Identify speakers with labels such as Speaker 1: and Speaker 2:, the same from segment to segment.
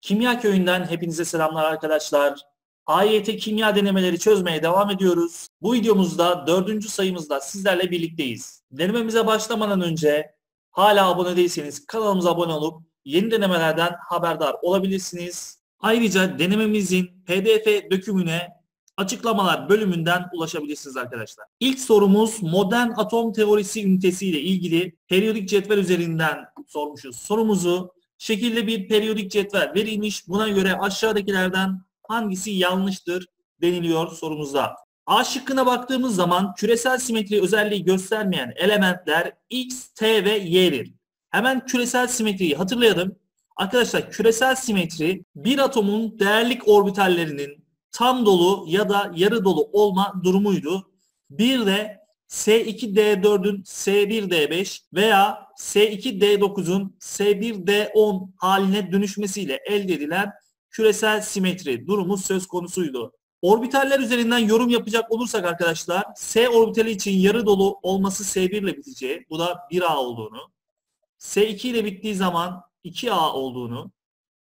Speaker 1: Kimya köyünden hepinize selamlar arkadaşlar. AYT kimya denemeleri çözmeye devam ediyoruz. Bu videomuzda dördüncü sayımızda sizlerle birlikteyiz. Denememize başlamadan önce hala abone değilseniz kanalımıza abone olup yeni denemelerden haberdar olabilirsiniz. Ayrıca denememizin PDF dökümüne açıklamalar bölümünden ulaşabilirsiniz arkadaşlar. İlk sorumuz modern atom teorisi ünitesi ile ilgili periyodik cetvel üzerinden sormuşuz. Sorumuzu şekilde bir periyodik cetvel verilmiş. Buna göre aşağıdakilerden hangisi yanlıştır deniliyor sorumuzda. A şıkkına baktığımız zaman küresel simetri özelliği göstermeyen elementler X, T ve Y'dir. Hemen küresel simetriyi hatırlayalım. Arkadaşlar küresel simetri bir atomun değerlik orbitallerinin tam dolu ya da yarı dolu olma durumuydu. Bir de S2D4'ün S1D5 veya S2D9'un S1D10 haline dönüşmesiyle elde edilen küresel simetri durumu söz konusuydu. Orbitaller üzerinden yorum yapacak olursak arkadaşlar S orbitali için yarı dolu olması S1 ile biteceği, bu da 1A olduğunu, S2 ile bittiği zaman 2A olduğunu,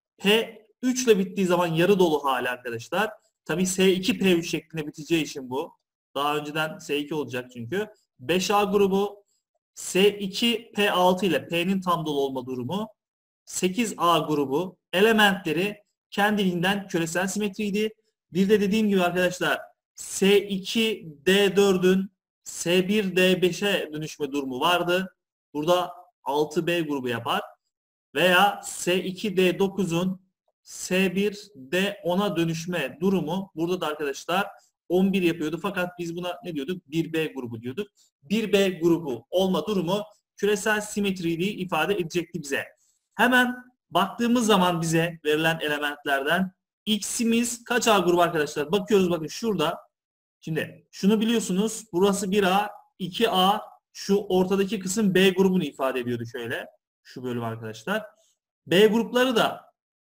Speaker 1: P3 ile bittiği zaman yarı dolu hali arkadaşlar. Tabi S2 P3 şeklinde biteceği için bu. Daha önceden S2 olacak çünkü. 5A grubu S2 P6 ile P'nin tam dolu olma durumu. 8A grubu elementleri kendiliğinden küresel simetriydi. Bir de dediğim gibi arkadaşlar S2 D4'ün S1 D5'e dönüşme durumu vardı. Burada 6B grubu yapar. Veya S2 D9'un S1 D10'a dönüşme durumu burada da arkadaşlar 11 yapıyordu. Fakat biz buna ne diyorduk? 1B grubu diyorduk. 1B grubu olma durumu küresel simetriliği ifade edecekti bize. Hemen baktığımız zaman bize verilen elementlerden X'imiz kaç A grubu arkadaşlar? Bakıyoruz bakın şurada. Şimdi şunu biliyorsunuz. Burası 1A, 2A. Şu ortadaki kısım B grubunu ifade ediyordu şöyle. Şu bölüm arkadaşlar. B grupları da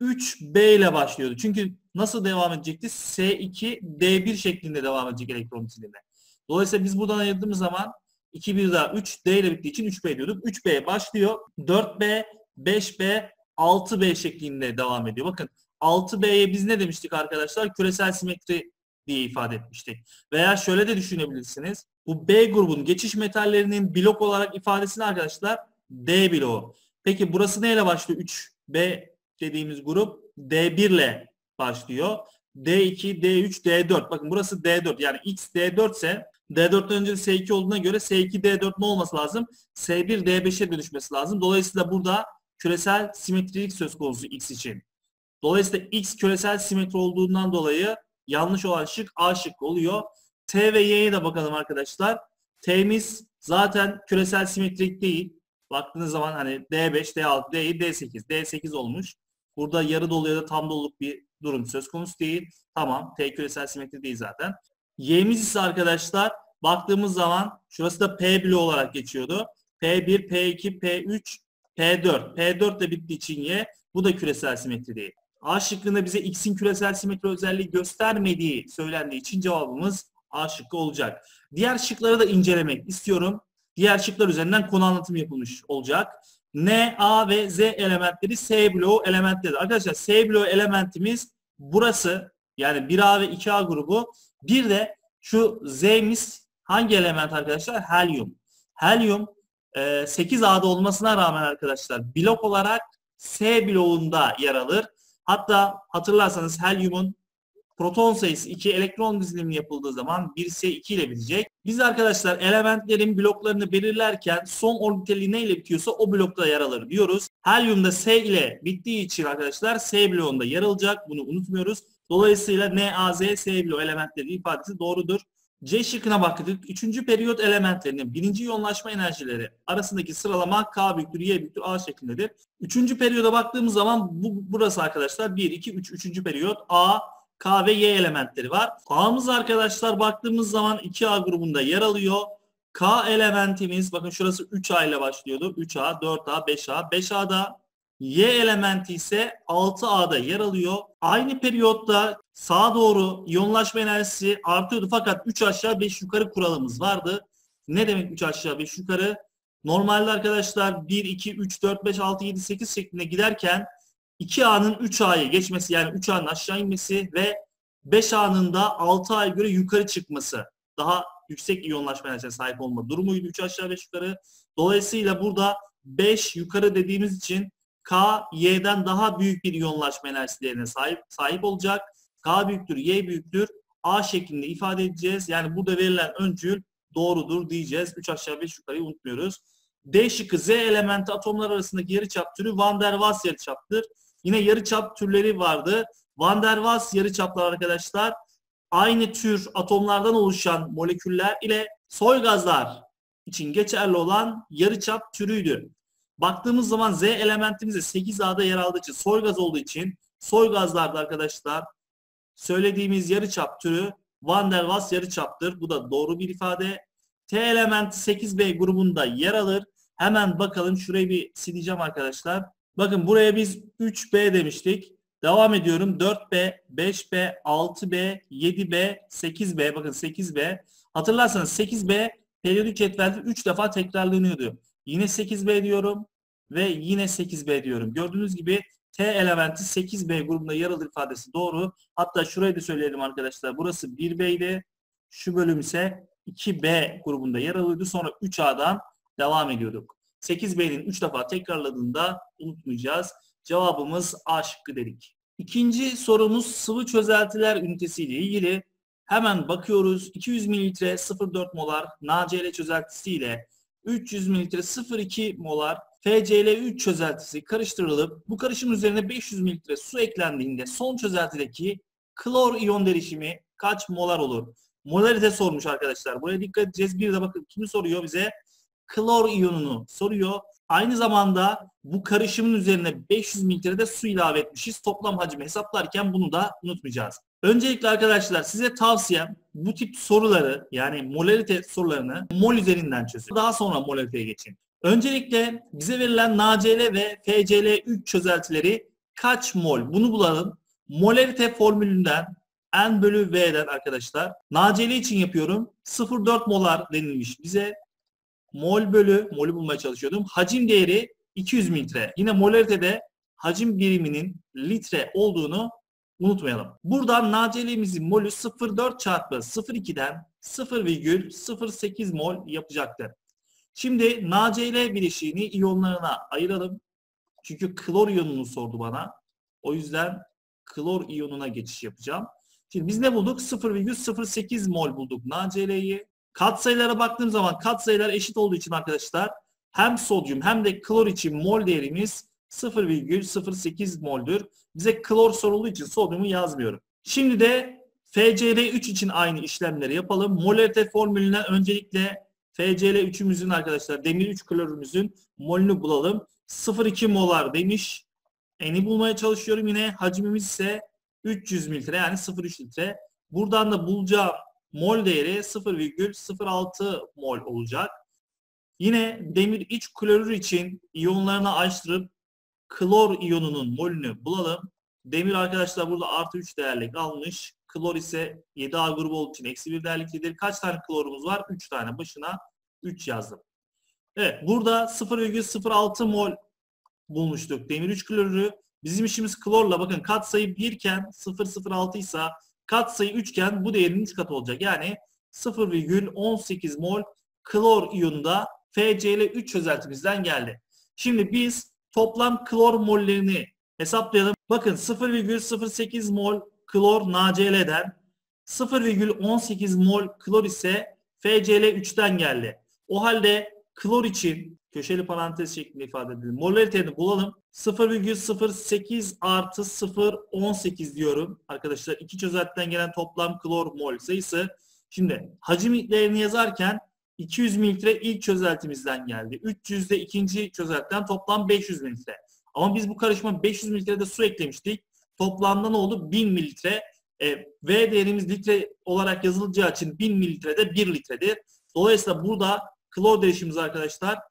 Speaker 1: 3B ile başlıyordu. Çünkü nasıl devam edecekti? S2, D1 şeklinde devam edecek elektron dizilimi. Dolayısıyla biz buradan ayırdığımız zaman 2 bir daha 3D ile bittiği için 3B diyorduk. 3B başlıyor. 4B, 5B, 6B şeklinde devam ediyor. Bakın 6B'ye biz ne demiştik arkadaşlar? Küresel simetri diye ifade etmiştik. Veya şöyle de düşünebilirsiniz. Bu B grubun geçiş metallerinin blok olarak ifadesini arkadaşlar D bloğu. Peki burası neyle başlıyor? 3B dediğimiz grup D1 ile başlıyor. D2, D3, D4. Bakın burası D4. Yani X D4 ise D4'ten önce S2 olduğuna göre S2 D4 ne olması lazım? S1 D5'e dönüşmesi lazım. Dolayısıyla burada küresel simetrilik söz konusu X için. Dolayısıyla X küresel simetri olduğundan dolayı yanlış olan şık A şıkkı oluyor. T ve Y'ye de bakalım arkadaşlar. T'miz zaten küresel simetrik değil. Baktığınız zaman hani D5, D6, D7, D8, D8 olmuş. Burada yarı dolu ya da tam doluluk bir durum söz konusu değil. Tamam, T küresel simetri değil zaten. Y'miz ise arkadaşlar baktığımız zaman şurası da P bloğu olarak geçiyordu. P1, P2, P3, P4. P4 de bittiği için Y. Bu da küresel simetri değil. A şıkkında bize X'in küresel simetri özelliği göstermediği söylendiği için cevabımız A şıkkı olacak. Diğer şıkları da incelemek istiyorum. Diğer şıklar üzerinden konu anlatımı yapılmış olacak. N, A ve Z elementleri S bloğu elementleri. Arkadaşlar S bloğu elementimiz burası. Yani 1A ve 2A grubu. Bir de şu Z'miz hangi element arkadaşlar? Helyum. Helyum 8A'da olmasına rağmen arkadaşlar blok olarak S bloğunda yer alır. Hatta hatırlarsanız helyumun proton sayısı 2, elektron dizilimi yapıldığı zaman 1S2 ile bitecek. Biz arkadaşlar elementlerin bloklarını belirlerken son orbitali neyle bitiyorsa o blokta yer alır diyoruz. Helyumda S ile bittiği için arkadaşlar S bloğunda yer alacak. Bunu unutmuyoruz. Dolayısıyla NaZ S bloğu elementleri ifadesi doğrudur. C şıkkına baktık. Üçüncü periyot elementlerinin birinci yoğunlaşma enerjileri arasındaki sıralama K büyüktür, Y büyüktür, A şeklindedir. Üçüncü periyoda baktığımız zaman burası arkadaşlar 1, 2, 3. Üçüncü periyot A, K ve Y elementleri var. A'mız arkadaşlar baktığımız zaman 2A grubunda yer alıyor. K elementimiz bakın şurası 3A ile başlıyordu. 3A, 4A, 5A. 5A'da Y elementi ise 6A'da yer alıyor. Aynı periyotta sağa doğru iyonlaşma enerjisi artıyordu fakat 3 aşağı 5 yukarı kuralımız vardı. Ne demek 3 aşağı 5 yukarı? Normalde arkadaşlar 1, 2, 3, 4, 5, 6, 7, 8 şeklinde giderken 2A'nın 3A'ya geçmesi, yani 3A'nın aşağı inmesi ve 5A'nın da 6A'ya göre yukarı çıkması. Daha yüksek iyonlaşma enerjisine sahip olma durumuydu. 3 aşağı 5 yukarı. Dolayısıyla burada 5 yukarı dediğimiz için K, Y'den daha büyük bir iyonlaşma enerjilerine sahip olacak. K büyüktür, Y büyüktür, A şeklinde ifade edeceğiz. Yani burada verilen öncül doğrudur diyeceğiz. 3 aşağı 5 yukarıyı unutmuyoruz. D şıkkı, Z elementi atomlar arasındaki yarıçap türü Van der Waals yarıçaptır. Yine yarıçap türleri vardı. Van der Waals yarıçaplar arkadaşlar aynı tür atomlardan oluşan moleküller ile soy gazlar için geçerli olan yarıçap türüydü. Baktığımız zaman Z elementimiz de 8A'da yer aldığı için, soy gaz olduğu için soy gazlarda arkadaşlar söylediğimiz yarıçap türü Van der Waals yarıçaptır. Bu da doğru bir ifade. T elementi 8B grubunda yer alır. Hemen bakalım, şurayı bir sileceğim arkadaşlar. Bakın buraya biz 3B demiştik. Devam ediyorum. 4B, 5B, 6B, 7B, 8B. Bakın 8B. Hatırlarsanız 8B periyodik cetvelde 3 defa tekrarlanıyordu. Yine 8B diyorum ve yine 8B diyorum. Gördüğünüz gibi T elementi 8B grubunda yer alır ifadesi doğru. Hatta şurayı da söyleyelim arkadaşlar. Burası 1B idi. Şu bölüm ise 2B grubunda yer alıyordu. Sonra 3A'dan devam ediyorduk. 8B'nin 3 defa tekrarladığında unutmayacağız. Cevabımız A şıkkı dedik. İkinci sorumuz sıvı çözeltiler ünitesi ile ilgili. Hemen bakıyoruz. 200 mililitre 0,4 molar NaCl çözeltisi ile 300 mililitre 0,2 molar FCl3 çözeltisi karıştırılıp bu karışım üzerine 500 mililitre su eklendiğinde son çözeltideki klor iyon derişimi kaç molar olur? Molarite sormuş arkadaşlar. Buraya dikkat edeceğiz. Bir de bakın kimi soruyor bize? Klor iyonunu soruyor. Aynı zamanda bu karışımın üzerine 500 mililitre de su ilave etmişiz. Toplam hacmi hesaplarken bunu da unutmayacağız. Öncelikle arkadaşlar size tavsiyem bu tip soruları, yani molarite sorularını mol üzerinden çözün. Daha sonra molariteye geçin. Öncelikle bize verilen NaCl ve FCl3 çözeltileri kaç mol? Bunu bulalım. Molarite formülünden N bölü V'den arkadaşlar. NaCl için yapıyorum. 0,4 molar denilmiş bize. Mol bölü, molü bulmaya çalışıyordum. Hacim değeri 200 mililitre. Yine molaritede hacim biriminin litre olduğunu unutmayalım. Buradan NaCl'imizin molü 0,4 çarpı 0,2'den 0,08 mol yapacaktır. Şimdi NaCl bileşiğini iyonlarına ayıralım. Çünkü klor iyonunu sordu bana. O yüzden klor iyonuna geçiş yapacağım. Şimdi biz ne bulduk? 0,08 mol bulduk NaCl'yi. Katsayılara baktığım zaman katsayılar eşit olduğu için arkadaşlar hem sodyum hem de klor için mol değerimiz 0,08 moldür. Bize klor sorulduğu için sodyumu yazmıyorum. Şimdi de FCl3 için aynı işlemleri yapalım. Molarite formülünden öncelikle FCl3'ümüzün arkadaşlar demir 3 klorümüzün molünü bulalım. 0,2 molar demiş. N'i bulmaya çalışıyorum. Yine hacmimiz ise 300 mililitre, yani 0,3 litre. Buradan da bulacağım mol değeri 0,06 mol olacak. Yine demir iç klorür için iyonlarını ayrıştırıp klor iyonunun molünü bulalım. Demir arkadaşlar burada artı 3 değerlik almış. Klor ise 7A grubu olduğu için eksi 1 değerliklidir. Kaç tane klorumuz var? 3 tane. Başına 3 yazdım. Evet, burada 0,06 mol bulmuştuk demir 3 klorürü. Bizim işimiz klorla, bakın katsayı 1 iken 0,06 ise katsayı 3 iken bu değerin 3 katı olacak. Yani 0,18 mol klor iyonunda FCl3 çözeltimizden geldi. Şimdi biz toplam klor mollerini hesaplayalım. Bakın 0,08 mol klor NaCl'den, 0,18 mol klor ise FCl3'ten geldi. O halde klor için köşeli parantez şeklinde ifade edelim. Molariteni bulalım. 0,08 artı 0,18 diyorum. Arkadaşlar iki çözeltiden gelen toplam klor mol sayısı. Şimdi hacim değerini yazarken 200 mililitre ilk çözeltimizden geldi. 300 de ikinci çözeltiden, toplam 500 mililitre. Ama biz bu karışıma 500 mililitre de su eklemiştik. Toplamda ne oldu? 1000 mililitre. V değerimiz litre olarak yazılacağı için 1000 mililitre de 1 litredir. Dolayısıyla burada klor derişimimiz arkadaşlar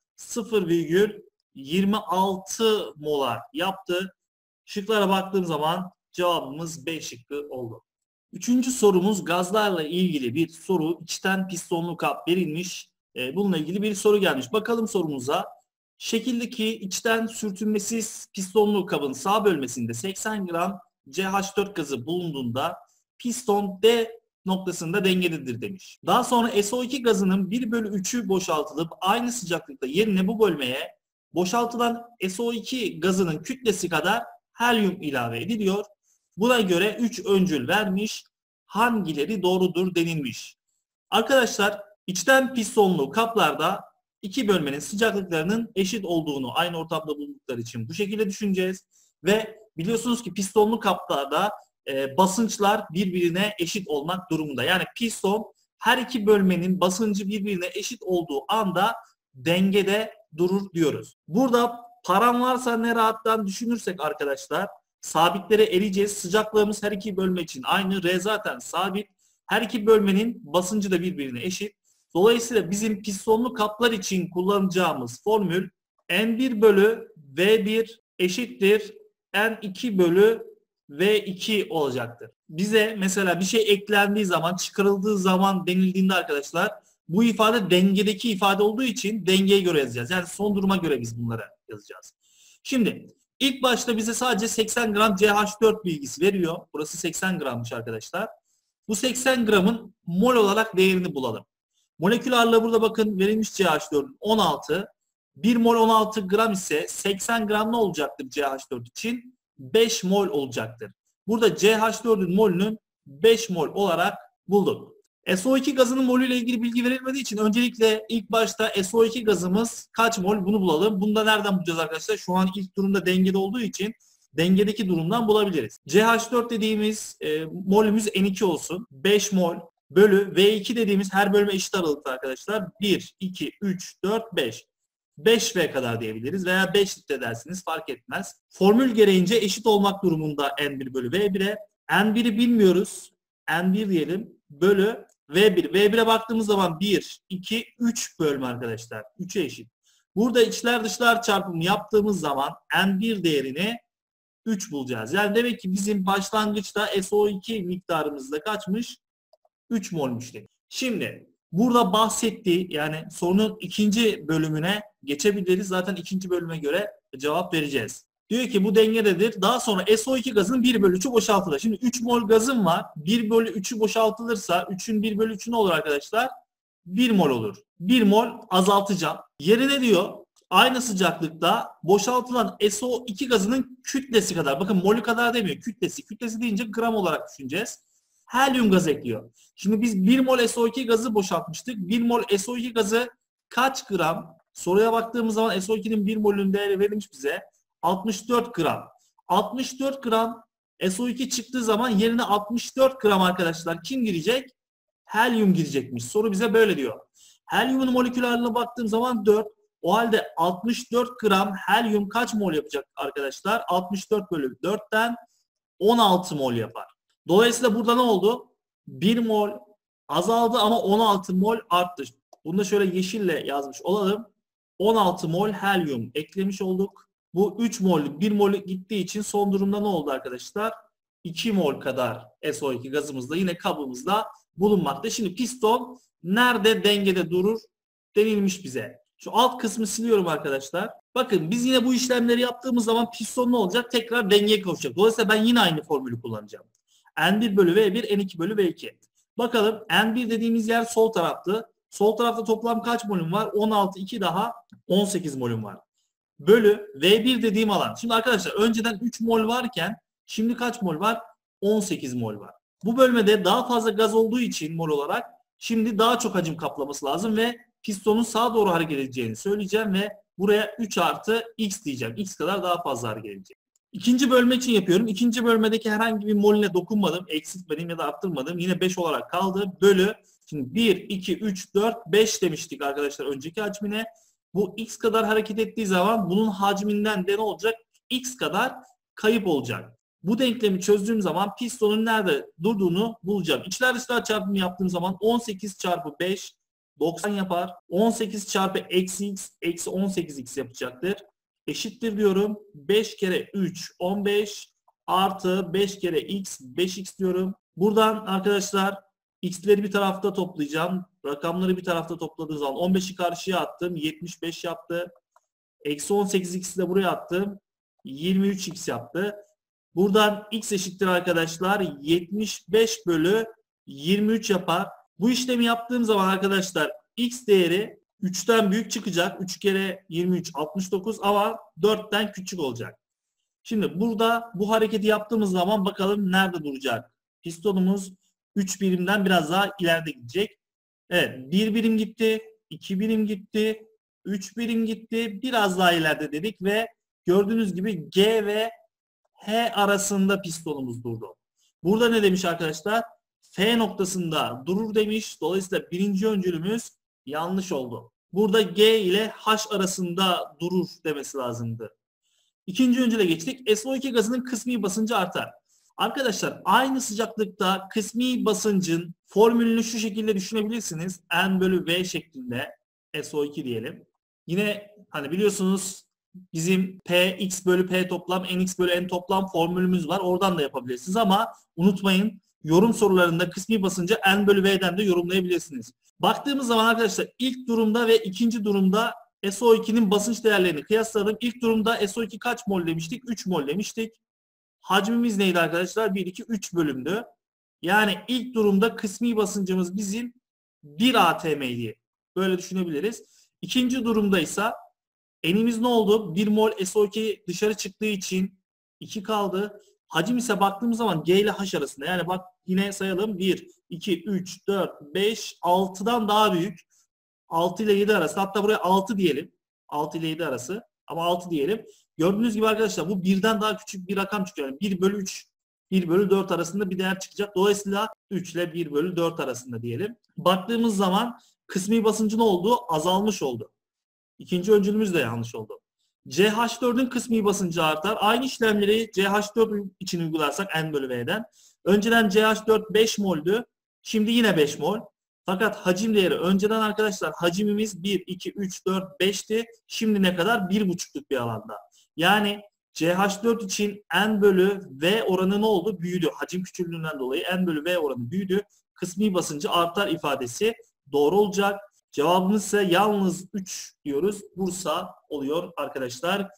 Speaker 1: 0,26 molar yaptı. Şıklara baktığım zaman cevabımız B şıkkı oldu. Üçüncü sorumuz gazlarla ilgili bir soru. İçten pistonlu kap verilmiş. Bununla ilgili bir soru gelmiş. Bakalım sorumuza. Şekildeki içten sürtünmesiz pistonlu kabın sağ bölmesinde 80 gram CH4 gazı bulunduğunda piston D noktasında dengededir demiş. Daha sonra SO2 gazının 1/3'ü boşaltılıp aynı sıcaklıkta yerine bu bölmeye boşaltılan SO2 gazının kütlesi kadar helyum ilave ediliyor. Buna göre 3 öncül vermiş, hangileri doğrudur denilmiş. Arkadaşlar içten pistonlu kaplarda iki bölmenin sıcaklıklarının eşit olduğunu aynı ortamda bulundukları için bu şekilde düşüneceğiz. Ve biliyorsunuz ki pistonlu kaplarda basınçlar birbirine eşit olmak durumunda. Yani piston her iki bölmenin basıncı birbirine eşit olduğu anda dengede durur diyoruz. Burada param varsa ne rahattan düşünürsek arkadaşlar sabitlere eriyeceğiz. Sıcaklığımız her iki bölme için aynı. R zaten sabit. Her iki bölmenin basıncı da birbirine eşit. Dolayısıyla bizim pistonlu kaplar için kullanacağımız formül N1 bölü V1 eşittir N2 bölü V2 olacaktır. Bize mesela bir şey eklendiği zaman, çıkarıldığı zaman denildiğinde arkadaşlar bu ifade dengedeki ifade olduğu için dengeye göre yazacağız. Yani son duruma göre biz bunları yazacağız. Şimdi ilk başta bize sadece 80 gram CH4 bilgisi veriyor. Burası 80 grammış arkadaşlar. Bu 80 gramın mol olarak değerini bulalım. Molekül ağırlığı burada bakın verilmiş CH4'ün 16. 1 mol 16 gram ise 80 gram ne olacaktır CH4 için? 5 mol olacaktır. Burada CH4'ün molünün 5 mol olarak bulduk. SO2 gazının molü ile ilgili bilgi verilmediği için öncelikle ilk başta SO2 gazımız kaç mol bunu bulalım. Bunu da nereden bulacağız arkadaşlar? Şu an ilk durumda dengede olduğu için dengedeki durumdan bulabiliriz. CH4 dediğimiz molümüz N2 olsun. 5 mol bölü V2 dediğimiz her bölme eşit aralıkta arkadaşlar. 1, 2, 3, 4, 5. 5V kadar diyebiliriz veya 5 litre dersiniz fark etmez. Formül gereğince eşit olmak durumunda N1 bölü V1'e. N1'i bilmiyoruz. N1 diyelim bölü V1. V1'e baktığımız zaman 1, 2, 3 bölme arkadaşlar. 3'e eşit. Burada içler dışlar çarpımı yaptığımız zaman N1 değerini 3 bulacağız. Yani demek ki bizim başlangıçta SO2 miktarımız da kaçmış? 3 molmuş dedik. Şimdi burada bahsettiği yani sorunun ikinci bölümüne geçebiliriz. Zaten ikinci bölüme göre cevap vereceğiz. Diyor ki bu dengededir. Daha sonra SO2 gazının 1/3'ü boşaltılır. Şimdi 3 mol gazım var. 1/3'ü boşaltılırsa 3'ün 1/3'ü ne olur arkadaşlar? 1 mol olur. 1 mol azaltacağım. Yerine diyor aynı sıcaklıkta boşaltılan SO2 gazının kütlesi kadar. Bakın molü kadar demiyor. Kütlesi. Kütlesi deyince gram olarak düşüneceğiz. Helyum gaz ekliyor. Şimdi biz 1 mol SO2 gazı boşaltmıştık. 1 mol SO2 gazı kaç gram? Soruya baktığımız zaman SO2'nin 1 molünün değeri verilmiş bize. 64 gram. 64 gram SO2 çıktığı zaman yerine 64 gram arkadaşlar kim girecek? Helyum girecekmiş. Soru bize böyle diyor. Helyumun molekül ağırlığına baktığım zaman 4. O halde 64 gram helyum kaç mol yapacak arkadaşlar? 64 bölü 4'ten 16 mol yapar. Dolayısıyla burada ne oldu? 1 mol azaldı ama 16 mol arttı. Bunu da şöyle yeşille yazmış olalım. 16 mol helyum eklemiş olduk. Bu 3 mol, 1 mol gittiği için son durumda ne oldu arkadaşlar? 2 mol kadar SO2 gazımızda yine kabımızda bulunmakta. Şimdi piston nerede dengede durur denilmiş bize. Şu alt kısmı siliyorum arkadaşlar. Bakın biz yine bu işlemleri yaptığımız zaman piston ne olacak? Tekrar dengeye kavuşacak. Dolayısıyla ben yine aynı formülü kullanacağım. N1 bölü V1, N2 bölü V2. Bakalım N1 dediğimiz yer sol taraftı. Sol tarafta toplam kaç molüm var? 16, 2 daha 18 molüm var. Bölü V1 dediğim alan. Şimdi arkadaşlar önceden 3 mol varken şimdi kaç mol var? 18 mol var. Bu bölmede daha fazla gaz olduğu için mol olarak şimdi daha çok hacim kaplaması lazım ve pistonun sağa doğru hareket edeceğini söyleyeceğim ve buraya 3 artı X diyeceğim. X kadar daha fazla hareket edecek. İkinci bölme için yapıyorum. İkinci bölmedeki herhangi bir molüne dokunmadım. Eksiltmedim ya da arttırmadım. Yine 5 olarak kaldı. Bölü. Şimdi 1, 2, 3, 4, 5 demiştik arkadaşlar önceki hacmine. Bu X kadar hareket ettiği zaman bunun hacminden de ne olacak? X kadar kayıp olacak. Bu denklemi çözdüğüm zaman pistonun nerede durduğunu bulacağım. İçler dışlar çarpımı yaptığım zaman 18 çarpı 5 90 yapar. 18 çarpı eksi X eksi 18X yapacaktır. Eşittir diyorum. 5 kere 3 15 artı 5 kere X 5X diyorum. Buradan arkadaşlar X'leri bir tarafta toplayacağım. Rakamları bir tarafta topladığım zaman 15'i karşıya attım. 75 yaptı. Eksi 18x'i de buraya attım. 23x yaptı. Buradan x eşittir arkadaşlar 75 bölü 23 yapar. Bu işlemi yaptığım zaman arkadaşlar x değeri 3'ten büyük çıkacak. 3 kere 23 69 ama 4'ten küçük olacak. Şimdi burada bu hareketi yaptığımız zaman bakalım nerede duracak. Pistonumuz 3 birimden biraz daha ileride gidecek. Evet, 1 birim gitti, 2 birim gitti, 3 birim gitti, biraz daha ileride dedik ve gördüğünüz gibi G ve H arasında pistonumuz durdu. Burada ne demiş arkadaşlar? F noktasında durur demiş. Dolayısıyla birinci öncülümüz yanlış oldu. Burada G ile H arasında durur demesi lazımdı. İkinci öncüle geçtik. SO2 gazının kısmi basıncı artar. Arkadaşlar aynı sıcaklıkta kısmi basıncın formülünü şu şekilde düşünebilirsiniz. N bölü V şeklinde SO2 diyelim. Yine hani biliyorsunuz bizim Px bölü P toplam Nx bölü N toplam formülümüz var. Oradan da yapabilirsiniz ama unutmayın yorum sorularında kısmi basıncı N bölü V'den de yorumlayabilirsiniz. Baktığımız zaman arkadaşlar ilk durumda ve ikinci durumda SO2'nin basınç değerlerini kıyasladım. İlk durumda SO2 kaç mol demiştik? 3 mol demiştik. Hacmimiz neydi arkadaşlar? 1, 2, 3 bölümdü. Yani ilk durumda kısmi basıncımız bizim 1 atm'ydi. Böyle düşünebiliriz. İkinci durumda ise N'imiz ne oldu? 1 mol SO2 dışarı çıktığı için 2 kaldı. Hacim ise baktığımız zaman G ile H arasında. Yani bak yine sayalım. 1, 2, 3, 4, 5, 6'dan daha büyük. 6 ile 7 arası. Hatta buraya 6 diyelim. 6 ile 7 arası. Ama 6 diyelim. Gördüğünüz gibi arkadaşlar bu birden daha küçük bir rakam çıkıyor. Yani 1 bölü 3, 1 bölü 4 arasında bir değer çıkacak. Dolayısıyla 3 ile 1 bölü 4 arasında diyelim. Baktığımız zaman kısmi basıncı ne oldu? Azalmış oldu. İkinci öncülümüz de yanlış oldu. CH4'ün kısmi basıncı artar. Aynı işlemleri CH4 için uygularsak N bölü V'den. Önceden CH4 5 mol'dü. Şimdi yine 5 mol. Fakat hacim değeri önceden arkadaşlar hacimimiz 1, 2, 3, 4, 5'ti. Şimdi ne kadar? 1,5'luk bir alanda. Yani CH4 için N bölü V oranı ne oldu? Büyüdü. Hacim küçüklüğünden dolayı N bölü V oranı büyüdü. Kısmi basıncı artar ifadesi doğru olacak. Cevabımız ise yalnız 3 diyoruz. Bursa oluyor arkadaşlar.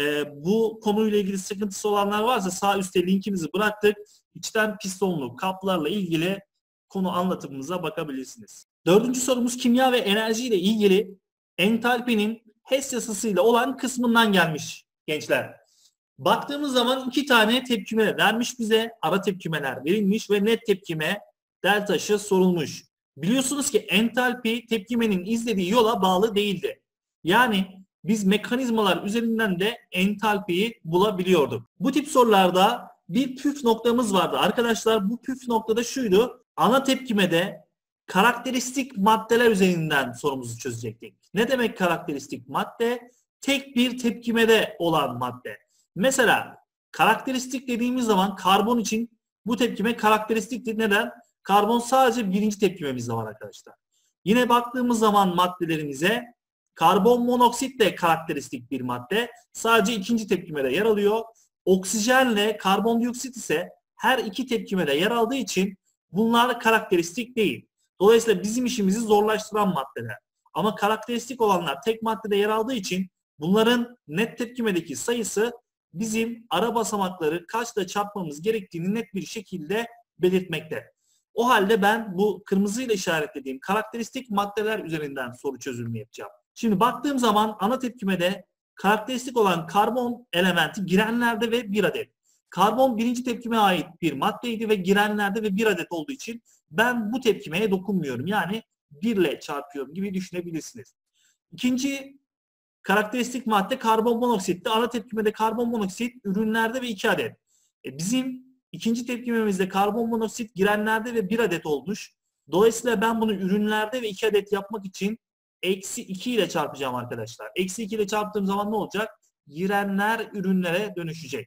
Speaker 1: Bu konuyla ilgili sıkıntısı olanlar varsa sağ üstte linkimizi bıraktık. İçten pistonlu kaplarla ilgili konu anlatımımıza bakabilirsiniz. Dördüncü sorumuz kimya ve enerji ile ilgili entalpinin Hess yasasıyla olan kısmından gelmiş gençler. Baktığımız zaman 2 tane tepkime vermiş bize. Ara tepkimeler verilmiş ve net tepkime deltaşı sorulmuş. Biliyorsunuz ki entalpi tepkimenin izlediği yola bağlı değildi. Yani biz mekanizmalar üzerinden de entalpiyi bulabiliyorduk. Bu tip sorularda bir püf noktamız vardı. Arkadaşlar bu püf noktada şuydu. Ana tepkimede karakteristik maddeler üzerinden sorumuzu çözecektik. Ne demek karakteristik madde? Tek bir tepkimede olan madde. Mesela karakteristik dediğimiz zaman karbon için bu tepkime karakteristiktir. Neden? Karbon sadece birinci tepkimemizde var arkadaşlar. Yine baktığımız zaman maddelerimize karbon monoksit de karakteristik bir madde. Sadece ikinci tepkimede yer alıyor. Oksijenle karbondioksit ise her iki tepkimede yer aldığı için bunlar karakteristik değil. Dolayısıyla bizim işimizi zorlaştıran maddeler. Ama karakteristik olanlar tek maddede yer aldığı için bunların net tepkimedeki sayısı bizim ara basamakları kaçla çarpmamız gerektiğini net bir şekilde belirtmekte. O halde ben bu kırmızıyla işaretlediğim karakteristik maddeler üzerinden soru çözümü yapacağım. Şimdi baktığım zaman ana tepkimede karakteristik olan karbon elementi girenlerde ve 1 adet. Karbon birinci tepkimeye ait bir maddeydi ve girenlerde ve 1 adet olduğu için ben bu tepkimeye dokunmuyorum. Yani 1 ile çarpıyorum gibi düşünebilirsiniz. İkinci karakteristik madde karbon monoksitti. Ana tepkimede karbon monoksit ürünlerde ve 2 adet. Bizim ikinci tepkimemizde karbon monoksit girenlerde ve 1 adet olmuş. Dolayısıyla ben bunu ürünlerde ve 2 adet yapmak için eksi 2 ile çarpacağım arkadaşlar. Eksi 2 ile çarptığım zaman ne olacak? Girenler ürünlere dönüşecek.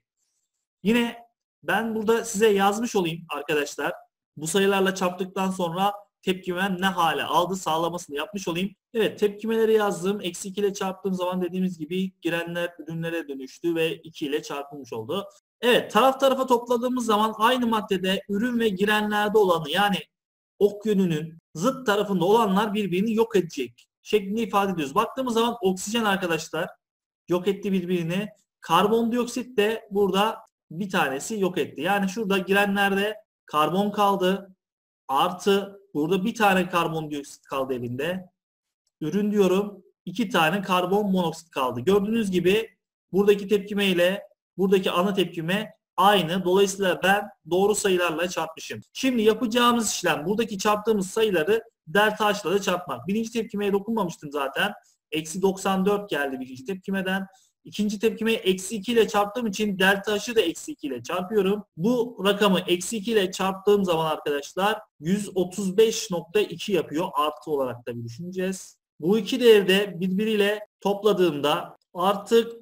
Speaker 1: Yine ben burada size yazmış olayım arkadaşlar. Bu sayılarla çarptıktan sonra tepkimem ne hale aldı sağlamasını yapmış olayım. Evet, tepkimeleri yazdım. Eksi 2 ile çarptığım zaman dediğimiz gibi girenler ürünlere dönüştü ve 2 ile çarpılmış oldu. Evet, taraf tarafa topladığımız zaman aynı maddede ürün ve girenlerde olanı yani ok yönünün zıt tarafında olanlar birbirini yok edecek şeklinde ifade ediyoruz. Baktığımız zaman oksijen arkadaşlar yok etti birbirini. Karbondioksit de burada bir tanesi yok etti. Yani şurada girenlerde karbon kaldı. Artı burada bir tane karbondioksit kaldı elinde. Ürün diyorum. 2 tane karbon monoksit kaldı. Gördüğünüz gibi buradaki tepkime ile buradaki ana tepkime aynı. Dolayısıyla ben doğru sayılarla çarpmışım. Şimdi yapacağımız işlem buradaki çarptığımız sayıları delta H'la da çarpmak. Birinci tepkimeye dokunmamıştım zaten. Eksi 94 geldi birinci tepkimeden. İkinci tepkimeyi eksi 2 ile çarptığım için delta H'ı da eksi 2 ile çarpıyorum. Bu rakamı eksi 2 ile çarptığım zaman arkadaşlar 135,2 yapıyor. Artı olarak da bir düşüneceğiz. Bu iki değeri de birbiriyle topladığımda artı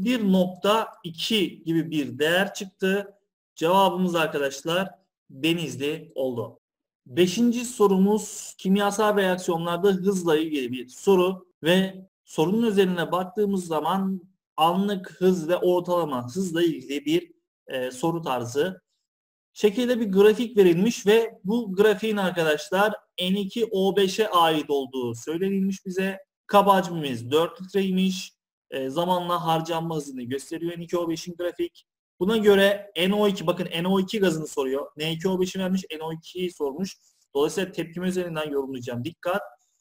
Speaker 1: 41,2 gibi bir değer çıktı. Cevabımız arkadaşlar Denizli oldu. Beşinci sorumuz kimyasal reaksiyonlarda hızla ilgili bir soru ve sorunun üzerine baktığımız zaman anlık hız ve ortalama hızla ilgili bir soru tarzı. Şekilde bir grafik verilmiş ve bu grafiğin arkadaşlar N2O5'e ait olduğu söylenilmiş bize. Kaba hacmimiz 4 litreymiş. Zamanla harcanma hızını gösteriyor N2O5'in grafik. Buna göre NO2, bakın NO2 gazını soruyor. N2O5'i vermiş, NO2'yi sormuş. Dolayısıyla tepkime üzerinden yorumlayacağım. Dikkat.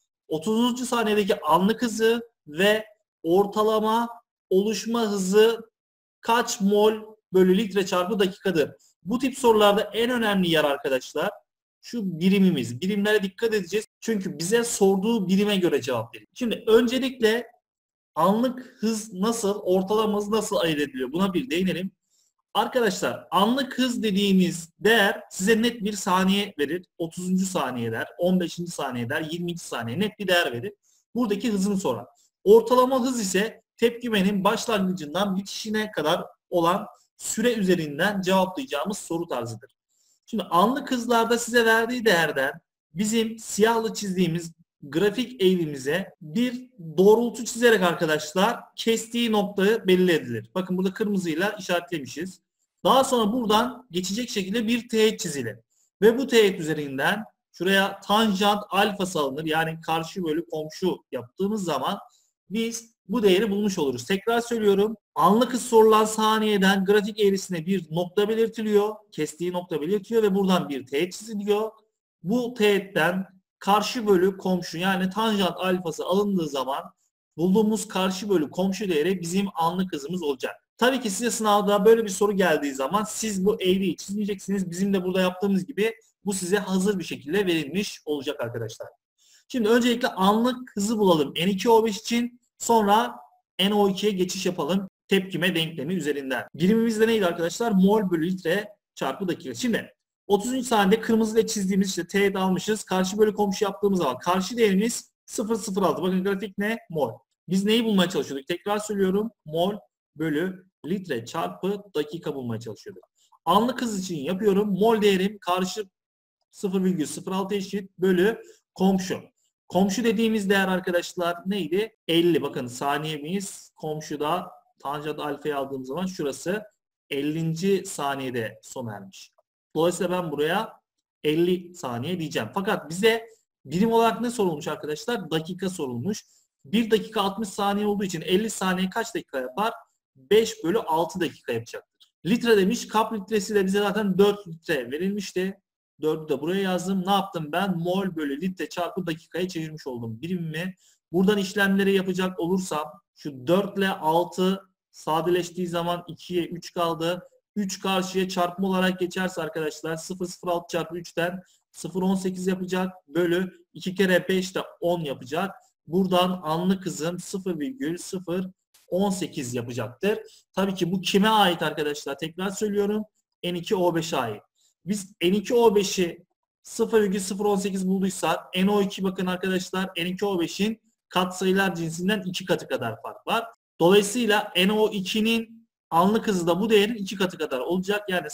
Speaker 1: 30. saniyedeki anlık hızı ve ortalama oluşma hızı kaç mol bölü litre çarpı dakikadır? Bu tip sorularda en önemli yer arkadaşlar şu birimimiz. Birimlere dikkat edeceğiz. Çünkü bize sorduğu birime göre cevap verin. Şimdi öncelikle anlık hız nasıl, ortalama hız nasıl ayırt ediliyor? Buna bir değinelim. Arkadaşlar anlık hız dediğimiz değer size net bir saniye verir. 30. saniye der, 15. saniye der, 20. saniye net bir değer verir. Buradaki hızını sorar. Ortalama hız ise tepkimenin başlangıcından bitişine kadar olan süre üzerinden cevaplayacağımız soru tarzıdır. Şimdi anlık hızlarda size verdiği değerden bizim siyahla çizdiğimiz grafik eğrimize bir doğrultu çizerek arkadaşlar kestiği noktayı belli edilir. Bakın burada kırmızıyla işaretlemişiz. Daha sonra buradan geçecek şekilde bir teğet çizilir. Ve bu teğet üzerinden şuraya tanjant alfası alınır. Yani karşı bölü komşu yaptığımız zaman biz bu değeri bulmuş oluruz. Tekrar söylüyorum. Anlık hız sorulan saniyeden grafik eğrisine bir nokta belirtiliyor. Kestiği nokta belirtiliyor ve buradan bir teğet çiziliyor. Bu teğetten karşı bölü komşu yani tanjant alfası alındığı zaman bulduğumuz karşı bölü komşu değeri bizim anlık hızımız olacak. Tabii ki size sınavda böyle bir soru geldiği zaman siz bu eğriyi çizmeyeceksiniz. Bizim de burada yaptığımız gibi bu size hazır bir şekilde verilmiş olacak arkadaşlar. Şimdi öncelikle anlık hızı bulalım N2O5 için. Sonra NO2'ye geçiş yapalım tepkime denklemi üzerinden. Birimimiz de neydi arkadaşlar? Mol bölü litre çarpı dakika. Şimdi 30. saniyede kırmızı ile çizdiğimiz işte T'yi almışız. Karşı bölü komşu yaptığımız zaman karşı değerimiz 0,06. Bakın grafik ne? Mol. Biz neyi bulmaya çalışıyorduk? Tekrar söylüyorum. Mol bölü litre çarpı dakika bulmaya çalışıyorduk. Anlık hız için yapıyorum. Mol değerim karşı 0,06 eşit bölü komşu. Komşu dediğimiz değer arkadaşlar neydi? 50. Bakın saniyemiz komşuda tanjant alfayı aldığım zaman şurası 50. saniyede sona ermiş. Dolayısıyla ben buraya 50 saniye diyeceğim. Fakat bize birim olarak ne sorulmuş arkadaşlar? Dakika sorulmuş. 1 dakika 60 saniye olduğu için 50 saniye kaç dakika yapar? 5 bölü 6 dakika yapacaktır. Litre demiş. Kap litresi de bize zaten 4 litre verilmişti. 4'ü de buraya yazdım. Ne yaptım ben? Mol bölü litre çarpı dakikaya çevirmiş oldum birimimi. Buradan işlemleri yapacak olursam şu 4 ile 6 sadeleştiği zaman 2'ye 3 kaldı. 3 karşıya çarpma olarak geçerse arkadaşlar 0,06 çarpı 3'ten 0,18 yapacak. Bölü 2 kere 5 de 10 yapacak. Buradan anlık hızım 0,018 yapacaktır. Tabii ki bu kime ait arkadaşlar? Tekrar söylüyorum. N2O5'e ait. Biz N2O5'i 0,018 bulduysak NO2 bakın arkadaşlar N2O5'in katsayılar cinsinden 2 katı kadar fark var. Dolayısıyla NO2'nin anlık hızı da bu değerin 2 katı kadar olacak. Yani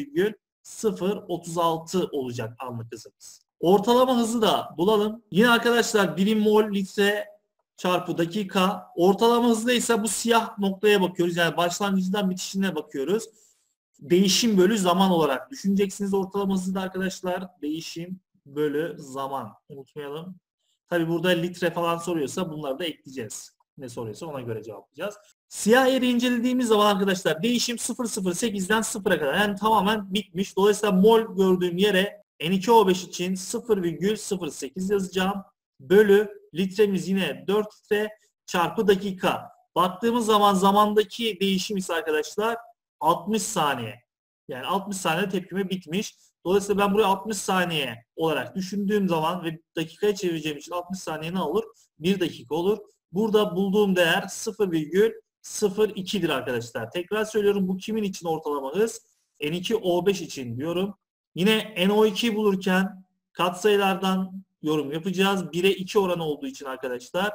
Speaker 1: 0,036 olacak anlık hızımız. Ortalama hızı da bulalım. Yine arkadaşlar birim mol litre çarpı dakika. Ortalama hızda ise bu siyah noktaya bakıyoruz. Yani başlangıcından bitişine bakıyoruz. Değişim bölü zaman olarak düşüneceksiniz ortalama hızı da arkadaşlar. Değişim bölü zaman. Unutmayalım. Tabi burada litre falan soruyorsa bunları da ekleyeceğiz. Ne soruyorsa ona göre cevaplayacağız. Siyah yeri incelediğimiz zaman arkadaşlar değişim 0,08'den 0'a kadar. Yani tamamen bitmiş. Dolayısıyla mol gördüğüm yere N2O5 için 0,08 yazacağım. Bölü litremiz yine 4 litre çarpı dakika. Baktığımız zaman zamandaki değişim ise arkadaşlar 60 saniye. Yani 60 saniyede tepkime bitmiş. Dolayısıyla ben buraya 60 saniye olarak düşündüğüm zaman ve dakikaya çevireceğim için 60 saniye ne olur? 1 dakika olur. Burada bulduğum değer 0,02'dir arkadaşlar. Tekrar söylüyorum, bu kimin için ortalama hız? N2O5 için diyorum. Yine NO2 bulurken katsayılardan yorum yapacağız. 1'e 2 oranı olduğu için arkadaşlar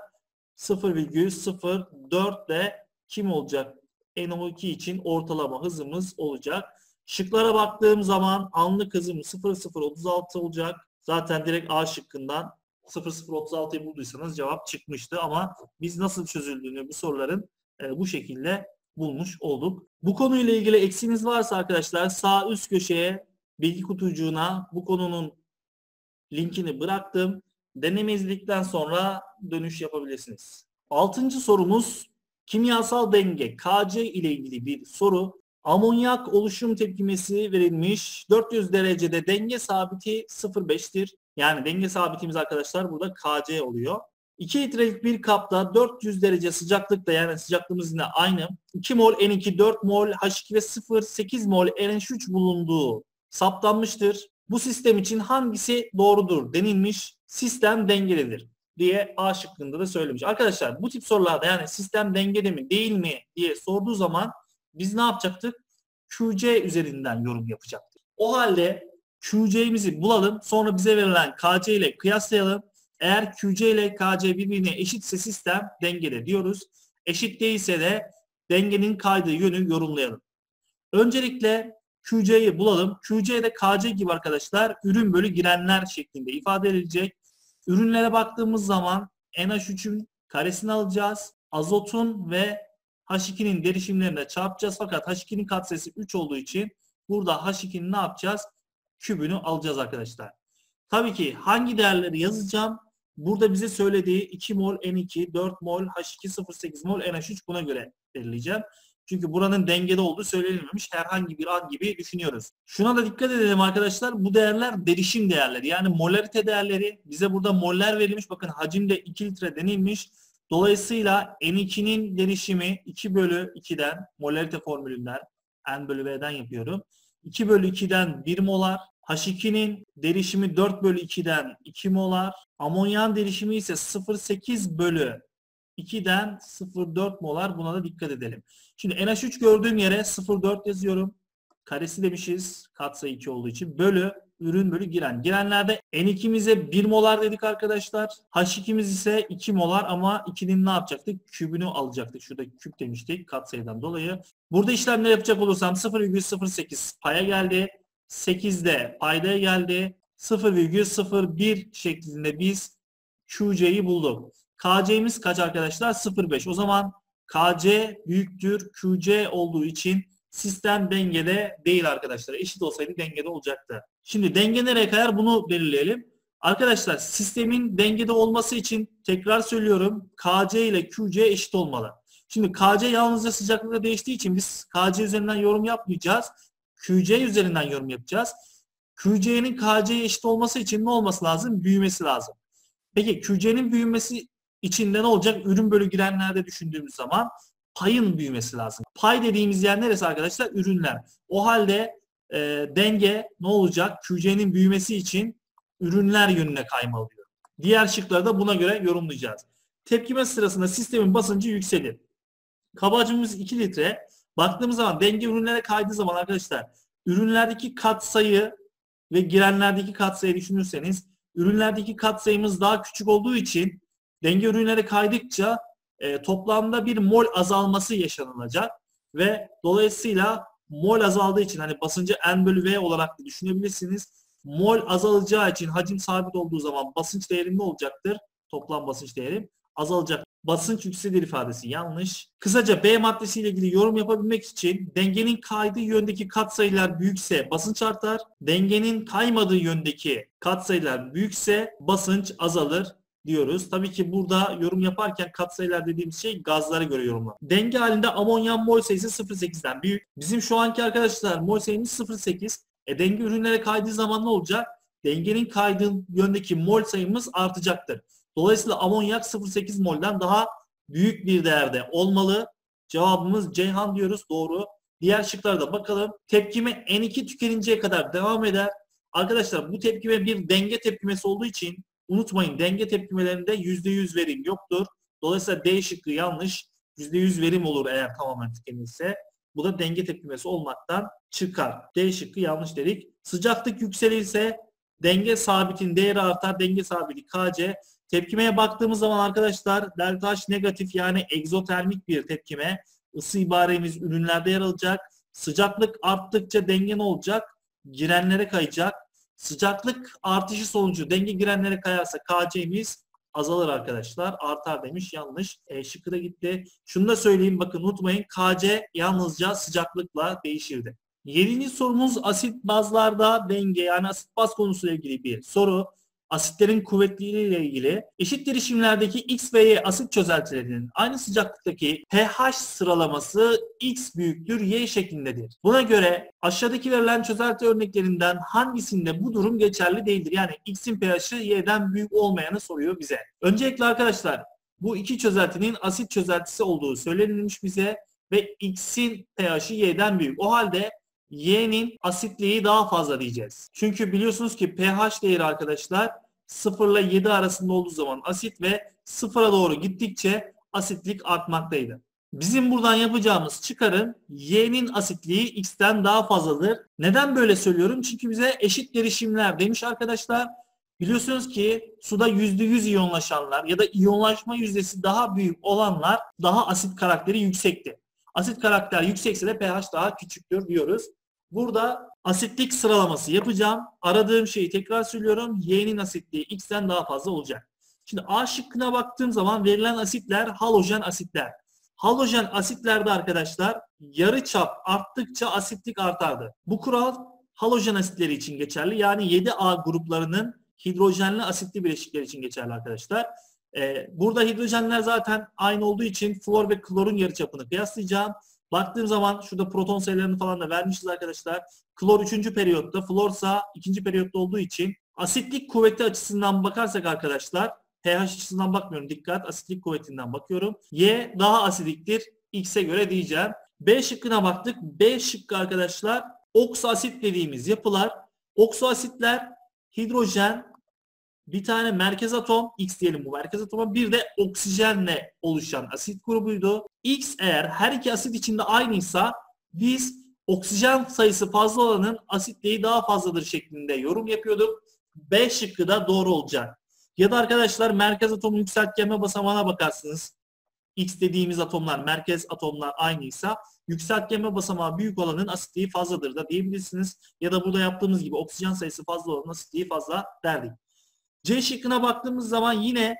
Speaker 1: 0,04 de kim olacak? NO2 için ortalama hızımız olacak. Şıklara baktığım zaman anlık hızım 0,036 olacak. Zaten direkt A şıkkından 0,036'yı bulduysanız cevap çıkmıştı ama biz nasıl çözüldüğünü bu soruların bu şekilde bulmuş olduk. Bu konuyla ilgili eksiğiniz varsa arkadaşlar sağ üst köşeye bilgi kutucuğuna bu konunun linkini bıraktım. Deneme izledikten sonra dönüş yapabilirsiniz. 6. sorumuz kimyasal denge Kc ile ilgili bir soru. Amonyak oluşum tepkimesi verilmiş. 400 derecede denge sabiti 0,5'tir. Yani denge sabitimiz arkadaşlar burada Kc oluyor. 2 litrelik bir kapta 400 derece sıcaklıkta, yani sıcaklığımız yine aynı, 2 mol N2, 4 mol H2 ve 0,8 mol NH3 bulunduğu saptanmıştır. Bu sistem için hangisi doğrudur denilmiş, sistem dengelidir diye A şıkkında da söylemiş. Arkadaşlar bu tip sorularda yani sistem dengede mi değil mi diye sorduğu zaman biz ne yapacaktık? QC üzerinden yorum yapacaktık. O halde QC'mizi bulalım, sonra bize verilen KC ile kıyaslayalım. Eğer QC ile KC birbirine eşitse sistem dengede diyoruz. Eşit değilse de dengenin kaydığı yönü yorumlayalım. Öncelikle QC'yi bulalım. QC de KC gibi arkadaşlar ürün bölü girenler şeklinde ifade edilecek. Ürünlere baktığımız zaman NH3'ün karesini alacağız. Azotun ve H2'nin derişimlerine çarpacağız. Fakat H2'nin katsayısı 3 olduğu için burada H2'nin ne yapacağız? Kübünü alacağız arkadaşlar. Tabii ki hangi değerleri yazacağım? Burada bize söylediği 2 mol N2, 4 mol H2, 0,8 mol NH3 buna göre belirleyeceğim. Çünkü buranın dengede olduğu söylenilmemiş, herhangi bir an gibi düşünüyoruz. Şuna da dikkat edelim arkadaşlar. Bu değerler derişim değerleri. Yani molarite değerleri. Bize burada moller verilmiş. Bakın hacimde 2 litre denilmiş. Dolayısıyla N2'nin derişimi 2 bölü 2'den, molarite formülünden, N bölü V'den yapıyorum. 2 bölü 2'den 1 molar. H2'nin derişimi 4 bölü 2'den 2 molar. Amonyan derişimi ise 0,8 bölü 2'den 0,4 molar. Buna da dikkat edelim. Şimdi NH3 gördüğüm yere 0,4 yazıyorum. Karesi demişiz katsayı 2 olduğu için. Bölü ürün bölü giren. Girenlerde N2'mize 1 molar dedik arkadaşlar. H2'miz ise 2 molar ama 2'nin ne yapacaktık? Kübünü alacaktık. Şurada küp demiştik katsayıdan dolayı. Burada işlemler yapacak olursam 0,08 paya geldi. 8 de paydaya geldi. 0,01 şeklinde biz QC'yi bulduk. KC'miz kaç arkadaşlar? 0,5. O zaman KC büyüktür QC olduğu için sistem dengede değil arkadaşlar. Eşit olsaydı dengede olacaktı. Şimdi denge nereye kayar bunu belirleyelim. Arkadaşlar sistemin dengede olması için tekrar söylüyorum KC ile QC eşit olmalı. Şimdi KC yalnızca sıcaklıkla değiştiği için biz KC üzerinden yorum yapmayacağız. QC üzerinden yorum yapacağız. QC'nin KC'ye eşit olması için ne olması lazım? Büyümesi lazım. Peki QC'nin büyümesi için de ne olacak? Ürün bölü girenlerde düşündüğümüz zaman payın büyümesi lazım. Pay dediğimiz yer neresi arkadaşlar? Ürünler. O halde denge ne olacak? QC'nin büyümesi için ürünler yönüne kaymalı diyor. Diğer şıkları da buna göre yorumlayacağız. Tepkime sırasında sistemin basıncı yükselir. Kaba hacmimiz 2 litre. Baktığımız zaman denge ürünlere kaydığı zaman arkadaşlar ürünlerdeki katsayı ve girenlerdeki katsayı düşünürseniz ürünlerdeki katsayımız daha küçük olduğu için denge ürünlere kaydıkça toplamda bir mol azalması yaşanılacak ve dolayısıyla mol azaldığı için hani basıncı N bölü V olarak da düşünebilirsiniz. Mol azalacağı için hacim sabit olduğu zaman basınç değeri ne olacaktır? Toplam basınç değeri azalacak. Basınç yükselir ifadesi yanlış. Kısaca B maddesiyle ilgili yorum yapabilmek için dengenin kaydığı yöndeki katsayılar büyükse basınç artar. Dengenin kaymadığı yöndeki katsayılar büyükse basınç azalır. diyoruz. Tabii ki burada yorum yaparken katsayılar dediğimiz şey gazlara göre yorumlar. Denge halinde amonyan mol sayısı 0,8'den büyük. Bizim şu anki arkadaşlar mol sayımız 0,8. Denge ürünlere kaydığı zaman ne olacak? Dengenin kaydığı yöndeki mol sayımız artacaktır. Dolayısıyla amonyak 0,8 mol'den daha büyük bir değerde olmalı. Cevabımız Ceyhan diyoruz. Doğru. Diğer şıklara da bakalım. Tepkime N2 tükeninceye kadar devam eder. Arkadaşlar bu tepkime bir denge tepkimesi olduğu için unutmayın, denge tepkimelerinde %100 verim yoktur. Dolayısıyla D şıkkı yanlış. %100 verim olur eğer tamamen tükenirse. Bu da denge tepkimesi olmaktan çıkar. D şıkkı yanlış dedik. Sıcaklık yükselirse denge sabitin değeri artar. Denge sabiti Kc. Tepkimeye baktığımız zaman arkadaşlar delta H negatif yani egzotermik bir tepkime. Isı ibaremiz ürünlerde yer alacak. Sıcaklık arttıkça denge ne olacak? Girenlere kayacak. Sıcaklık artışı sonucu denge girenlere kayarsa Kc'miz azalır arkadaşlar. Artar demiş. Yanlış. Şıkkı da gitti. Şunu da söyleyeyim, bakın unutmayın. Kc yalnızca sıcaklıkla değişirdi. 7. sorumuz asit bazlarda denge yani asit baz konusuyla ilgili bir soru. Asitlerin kuvvetliliği ile ilgili eşit derişimlerdeki X ve Y asit çözeltilerinin aynı sıcaklıktaki pH sıralaması X büyüktür Y şeklindedir. Buna göre aşağıdaki verilen çözelti örneklerinden hangisinde bu durum geçerli değildir? Yani X'in pH'i Y'den büyük olmayanı soruyor bize. Öncelikle arkadaşlar bu iki çözeltinin asit çözeltisi olduğu söylenilmiş bize ve X'in pH'i Y'den büyük. O halde Y'nin asitliği daha fazla diyeceğiz. Çünkü biliyorsunuz ki pH değeri arkadaşlar 0 ile 7 arasında olduğu zaman asit ve 0'a doğru gittikçe asitlik artmaktaydı. Bizim buradan yapacağımız çıkarım Y'nin asitliği X'ten daha fazladır. Neden böyle söylüyorum? Çünkü bize eşit derişimler demiş arkadaşlar. Biliyorsunuz ki suda %100 iyonlaşanlar ya da iyonlaşma yüzdesi daha büyük olanlar daha asit karakteri yüksekti. Asit karakter yüksekse de pH daha küçüktür diyoruz. Burada asitlik sıralaması yapacağım. Aradığım şeyi tekrar söylüyorum. Y'nin asitliği X'ten daha fazla olacak. Şimdi A şıkkına baktığım zaman verilen asitler halojen asitler. Halojen asitlerde arkadaşlar yarıçap arttıkça asitlik artardı. Bu kural halojen asitleri için geçerli. Yani 7A gruplarının hidrojenli asitli bileşikleri için geçerli arkadaşlar. Burada hidrojenler zaten aynı olduğu için flor ve klorun yarıçapını kıyaslayacağım. Baktığım zaman şurada proton sayılarını falan da vermişiz arkadaşlar. Klor 3. periyotta, florsa 2. periyotta olduğu için asitlik kuvveti açısından bakarsak arkadaşlar, pH açısından bakmıyorum, dikkat, asitlik kuvvetinden bakıyorum. Y daha asidiktir X'e göre diyeceğim. B şıkkına baktık. B şıkkı arkadaşlar oksoasit dediğimiz yapılar. Oksoasitler hidrojen, bir tane merkez atom, X diyelim bu merkez atoma, bir de oksijenle oluşan asit grubuydu. X eğer her iki asit içinde aynıysa biz oksijen sayısı fazla olanın asitliği daha fazladır şeklinde yorum yapıyorduk. B şıkkı da doğru olacak. Ya da arkadaşlar merkez atomun yükseltgenme basamağına bakarsınız. X dediğimiz atomlar, merkez atomlar aynıysa yükseltgenme basamağı büyük olanın asitliği fazladır da diyebilirsiniz. Ya da burada yaptığımız gibi oksijen sayısı fazla olanın asitliği fazla derdik. C şıkkına baktığımız zaman yine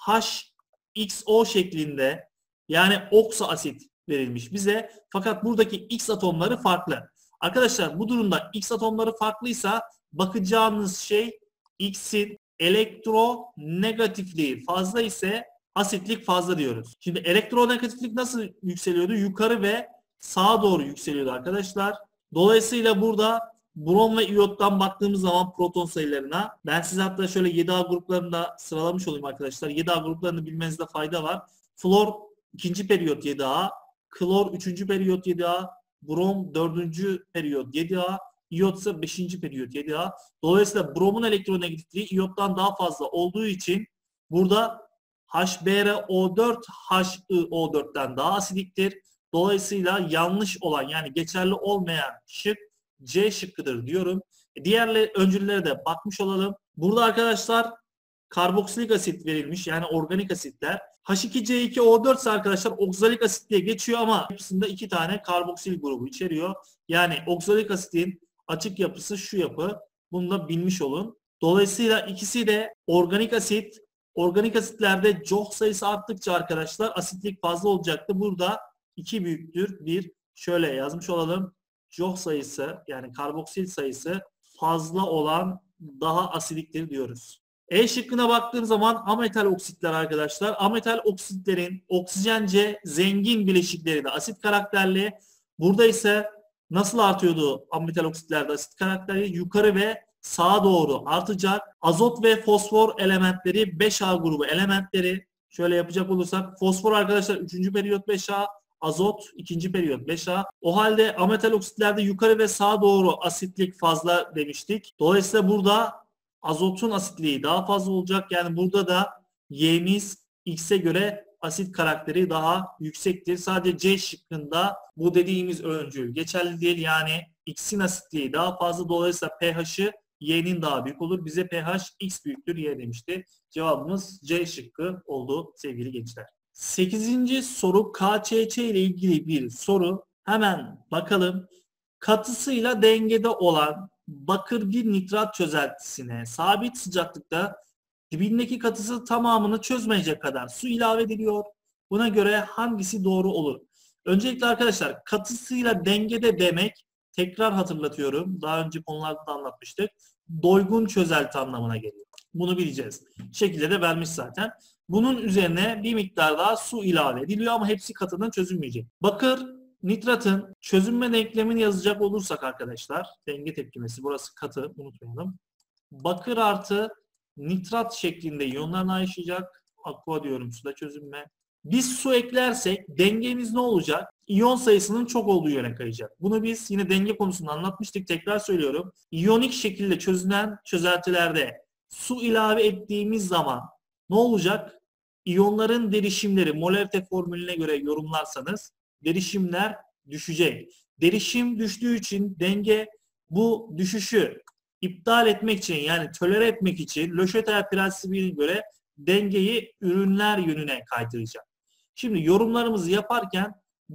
Speaker 1: HXO şeklinde yani okso asit verilmiş bize. Fakat buradaki X atomları farklı. Arkadaşlar bu durumda X atomları farklıysa bakacağınız şey X'in elektronegatifliği fazla ise asitlik fazla diyoruz. Şimdi elektronegatiflik nasıl yükseliyordu? Yukarı ve sağa doğru yükseliyordu arkadaşlar. Dolayısıyla burada brom ve iyottan baktığımız zaman proton sayılarına, ben size hatta şöyle 7A gruplarını da sıralamış olayım arkadaşlar. 7A gruplarını bilmenizde fayda var. Flor 2. periyot 7A, klor 3. periyot 7A, brom 4. periyot 7A, iyot ise 5. periyot 7A. Dolayısıyla bromun elektronegatifliği iyottan daha fazla olduğu için burada HBrO4 HiO4'ten daha asidiktir. Dolayısıyla yanlış olan yani geçerli olmayan şık C şıkkıdır diyorum. Diğer öncüllere de bakmış olalım. Burada arkadaşlar karboksilik asit verilmiş yani organik asitler. H2C2O4 ise arkadaşlar oksalik asit diye geçiyor ama yapısında 2 tane karboksil grubu içeriyor. Yani oksalik asitin açık yapısı şu yapı. Bunu da bilmiş olun. Dolayısıyla ikisi de organik asit. Organik asitlerde COH sayısı arttıkça arkadaşlar asitlik fazla olacaktı. Burada 2 büyüktür 1. Şöyle yazmış olalım. COH sayısı yani karboksil sayısı fazla olan daha asidiktir diyoruz. E şıkkına baktığım zaman ametal oksitler arkadaşlar. Ametal oksitlerin oksijence zengin bileşikleri de asit karakterli. Burada ise nasıl artıyordu ametal oksitlerde asit karakterli? Yukarı ve sağa doğru artacak. Azot ve fosfor elementleri 5A grubu elementleri. Şöyle yapacak olursak fosfor arkadaşlar 3. periyot 5A, azot 2. periyot 5A. O halde ametal oksitlerde yukarı ve sağa doğru asitlik fazla demiştik. Dolayısıyla burada azotun asitliği daha fazla olacak. Yani burada da Y'miz X'e göre asit karakteri daha yüksektir. Sadece C şıkkında bu dediğimiz öncül geçerli değil. Yani X'in asitliği daha fazla. Dolayısıyla pH'ı Y'nin daha büyük olur. Bize pH X büyüktür Y demişti. Cevabımız C şıkkı oldu sevgili gençler. 8. soru KÇÇ ile ilgili bir soru. Hemen bakalım. Katısıyla dengede olan bakır bir nitrat çözeltisine sabit sıcaklıkta dibindeki katısı tamamını çözmeyecek kadar su ilave ediliyor. Buna göre hangisi doğru olur? Öncelikle arkadaşlar katısıyla dengede demek, tekrar hatırlatıyorum, daha önce konularda da anlatmıştık, doygun çözelti anlamına geliyor. Bunu bileceğiz. Şekilde de vermiş zaten. Bunun üzerine bir miktar daha su ilave ediliyor ama hepsi katından çözülmeyecek. Bakır nitratın çözünme denklemini yazacak olursak arkadaşlar, denge tepkimesi, burası katı, unutmayalım. Bakır artı nitrat şeklinde iyonlarını ayrışacak. Aqua diyorum, suda çözünme. Biz su eklersek dengemiz ne olacak? İyon sayısının çok olduğu yöne kayacak. Bunu biz yine denge konusunda anlatmıştık. Tekrar söylüyorum. İyonik şekilde çözünen çözeltilerde su ilave ettiğimiz zaman ne olacak? İyonların derişimleri molarite formülüne göre yorumlarsanız derişimler düşecek. Derişim düştüğü için denge bu düşüşü iptal etmek için, yani tolere etmek için Le Chatelier prensibine göre dengeyi ürünler yönüne kaydıracak. Şimdi yorumlarımızı yaparken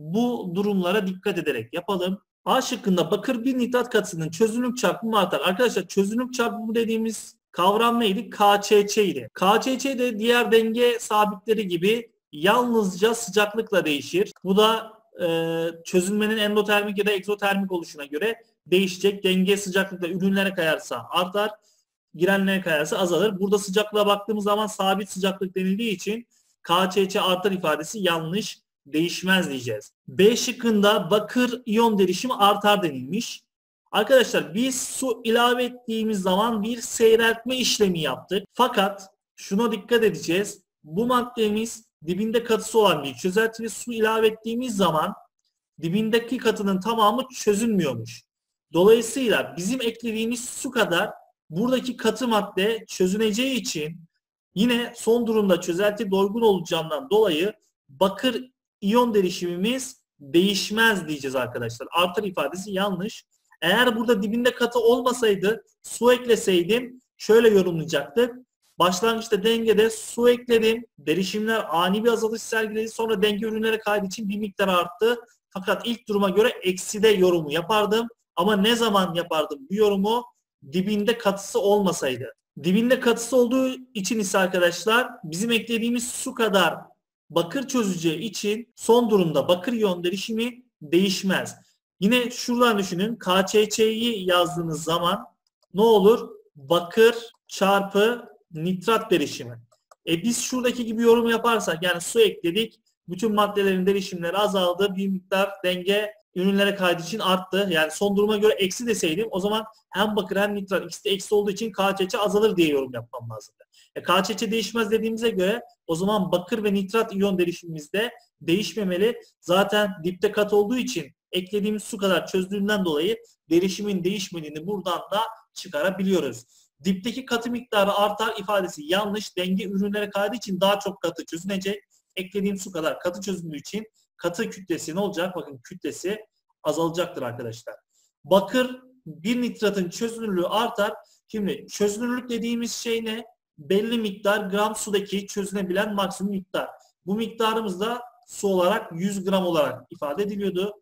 Speaker 1: bu durumlara dikkat ederek yapalım. A şıkkında bakır bir nitrat katısının çözünürlük çarpımı artar. Arkadaşlar çözünürlük çarpımı dediğimiz kavram neydi? KÇÇ idi. KÇÇ de diğer denge sabitleri gibi yalnızca sıcaklıkla değişir. Bu da çözünmenin endotermik ya da egzotermik oluşuna göre değişecek. Denge sıcaklıkla ürünlere kayarsa artar, girenlere kayarsa azalır. Burada sıcaklığa baktığımız zaman sabit sıcaklık denildiği için KÇÇ artar ifadesi yanlış, değişmez diyeceğiz. B şıkkında bakır iyon derişimi artar denilmiş. Arkadaşlar biz su ilave ettiğimiz zaman bir seyreltme işlemi yaptık. Fakat şuna dikkat edeceğiz. Bu maddemiz dibinde katısı olan bir çözeltiye su ilave ettiğimiz zaman dibindeki katının tamamı çözünmüyormuş. Dolayısıyla bizim eklediğimiz su kadar buradaki katı madde çözüneceği için yine son durumda çözelti doygun olacağından dolayı bakır iyon derişimimiz değişmez diyeceğiz arkadaşlar. Artar ifadesi yanlış. Eğer burada dibinde katı olmasaydı, su ekleseydim şöyle yorumlayacaktık. Başlangıçta dengede su ekledim. Derişimler ani bir azalış sergiledi. Sonra denge ürünlere kaydığı için bir miktar arttı. Fakat ilk duruma göre ekside yorumu yapardım. Ama ne zaman yapardım bu yorumu? Dibinde katısı olmasaydı. Dibinde katısı olduğu için ise arkadaşlar bizim eklediğimiz su kadar bakır çözeceği için son durumda bakır iyon derişimi değişmez. Yine şuradan düşünün. KÇÇ'yi yazdığınız zaman ne olur? Bakır çarpı nitrat derişimi. Biz şuradaki gibi yorum yaparsak, yani su ekledik, bütün maddelerin derişimleri azaldı, bir miktar denge ürünlere kaydığı için arttı. Yani son duruma göre eksi deseydim o zaman hem bakır hem nitrat ikisi de eksi olduğu için KÇÇ azalır diye yorum yapmam lazımdı. KÇÇ değişmez dediğimize göre o zaman bakır ve nitrat iyon derişimimizde değişmemeli. Zaten dipte kat olduğu için eklediğimiz su kadar çözdüğünden dolayı derişimin değişmediğini buradan da çıkarabiliyoruz. Dipteki katı miktarı artar ifadesi yanlış. Denge ürünlere kaydığı için daha çok katı çözünecek. Eklediğim su kadar katı çözündüğü için katı kütlesi ne olacak? Bakın kütlesi azalacaktır arkadaşlar. Bakır bir nitratın çözünürlüğü artar. Şimdi çözünürlük dediğimiz şey ne? Belli miktar gram sudaki çözünebilen maksimum miktar. Bu miktarımız da su olarak 100 gram olarak ifade ediliyordu.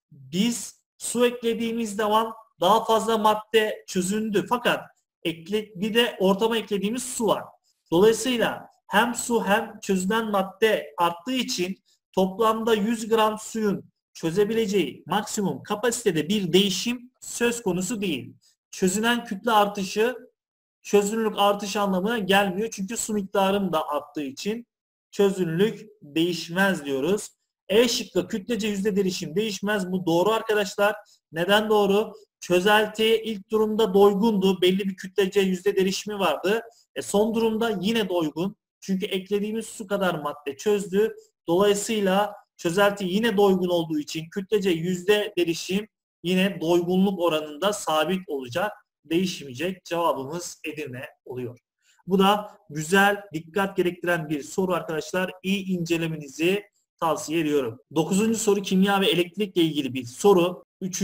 Speaker 1: Biz su eklediğimiz zaman daha fazla madde çözündü. Fakat bir de ortama eklediğimiz su var. Dolayısıyla hem su hem çözünen madde arttığı için toplamda 100 gram suyun çözebileceği maksimum kapasitede bir değişim söz konusu değil. Çözünen kütle artışı çözünürlük artış anlamına gelmiyor. Çünkü su miktarım da arttığı için çözünürlük değişmez diyoruz. E şıkkı kütlece yüzde derişim değişmez. Bu doğru arkadaşlar. Neden doğru? Çözelti ilk durumda doygundu. Belli bir kütlece yüzde derişimi vardı. Son durumda yine doygun. Çünkü eklediğimiz su kadar madde çözdü. Dolayısıyla çözelti yine doygun olduğu için kütlece yüzde derişim yine doygunluk oranında sabit olacak. Değişmeyecek. Cevabımız Edirne oluyor. Bu da güzel, dikkat gerektiren bir soru arkadaşlar. İyi incelemenizi tavsiye ediyorum. 9. soru kimya ve elektrikle ilgili bir soru. 3.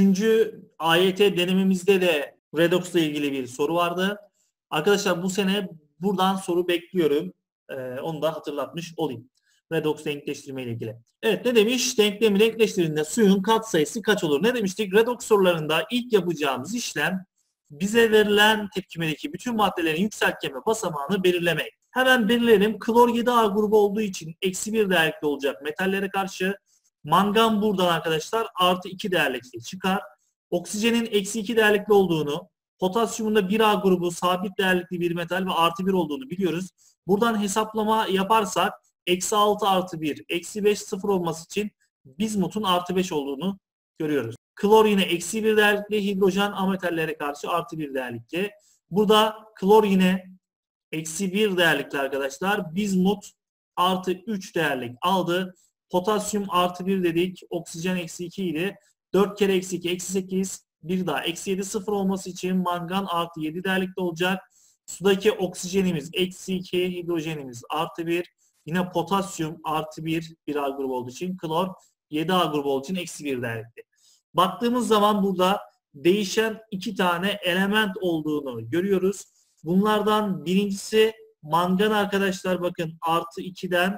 Speaker 1: AYT denememizde de redox ile ilgili bir soru vardı. Arkadaşlar bu sene buradan soru bekliyorum. Onu da hatırlatmış olayım. Redox denkleştirme ile ilgili. Evet, ne demiş? Denklemi denkleştirdiğinde suyun katsayısı kaç olur? Ne demiştik? Redox sorularında ilk yapacağımız işlem bize verilen tepkimedeki bütün maddelerin yükseltgenme basamağını belirlemek. Hemen belirleyelim. Klor 7A grubu olduğu için eksi 1 değerlikli olacak metallere karşı. Mangan buradan arkadaşlar artı 2 değerlikli çıkar. Oksijenin eksi 2 değerlikli olduğunu, potasyumun da 1A grubu sabit değerlikli bir metal ve artı 1 olduğunu biliyoruz. Buradan hesaplama yaparsak eksi 6 artı 1, eksi 5 sıfır olması için bizmutun artı 5 olduğunu görüyoruz. Klor yine eksi 1 değerlikli, hidrojen ametallere karşı artı 1 değerlikli. Burada klor yine eksi 1 değerlikli arkadaşlar. Bizmut artı 3 değerlik aldı. Potasyum artı 1 dedik. Oksijen eksi 2 idi. 4 kere eksi 2 eksi 8. Bir daha eksi 7 sıfır olması için mangan artı 7 değerlikli olacak. Sudaki oksijenimiz eksi 2. Hidrojenimiz artı 1. Yine potasyum artı 1. 1A grubu olduğu için klor 7A grubu olduğu için eksi 1 değerlikli. Baktığımız zaman burada değişen 2 tane element olduğunu görüyoruz. Bunlardan birincisi mangan arkadaşlar, bakın artı 2'den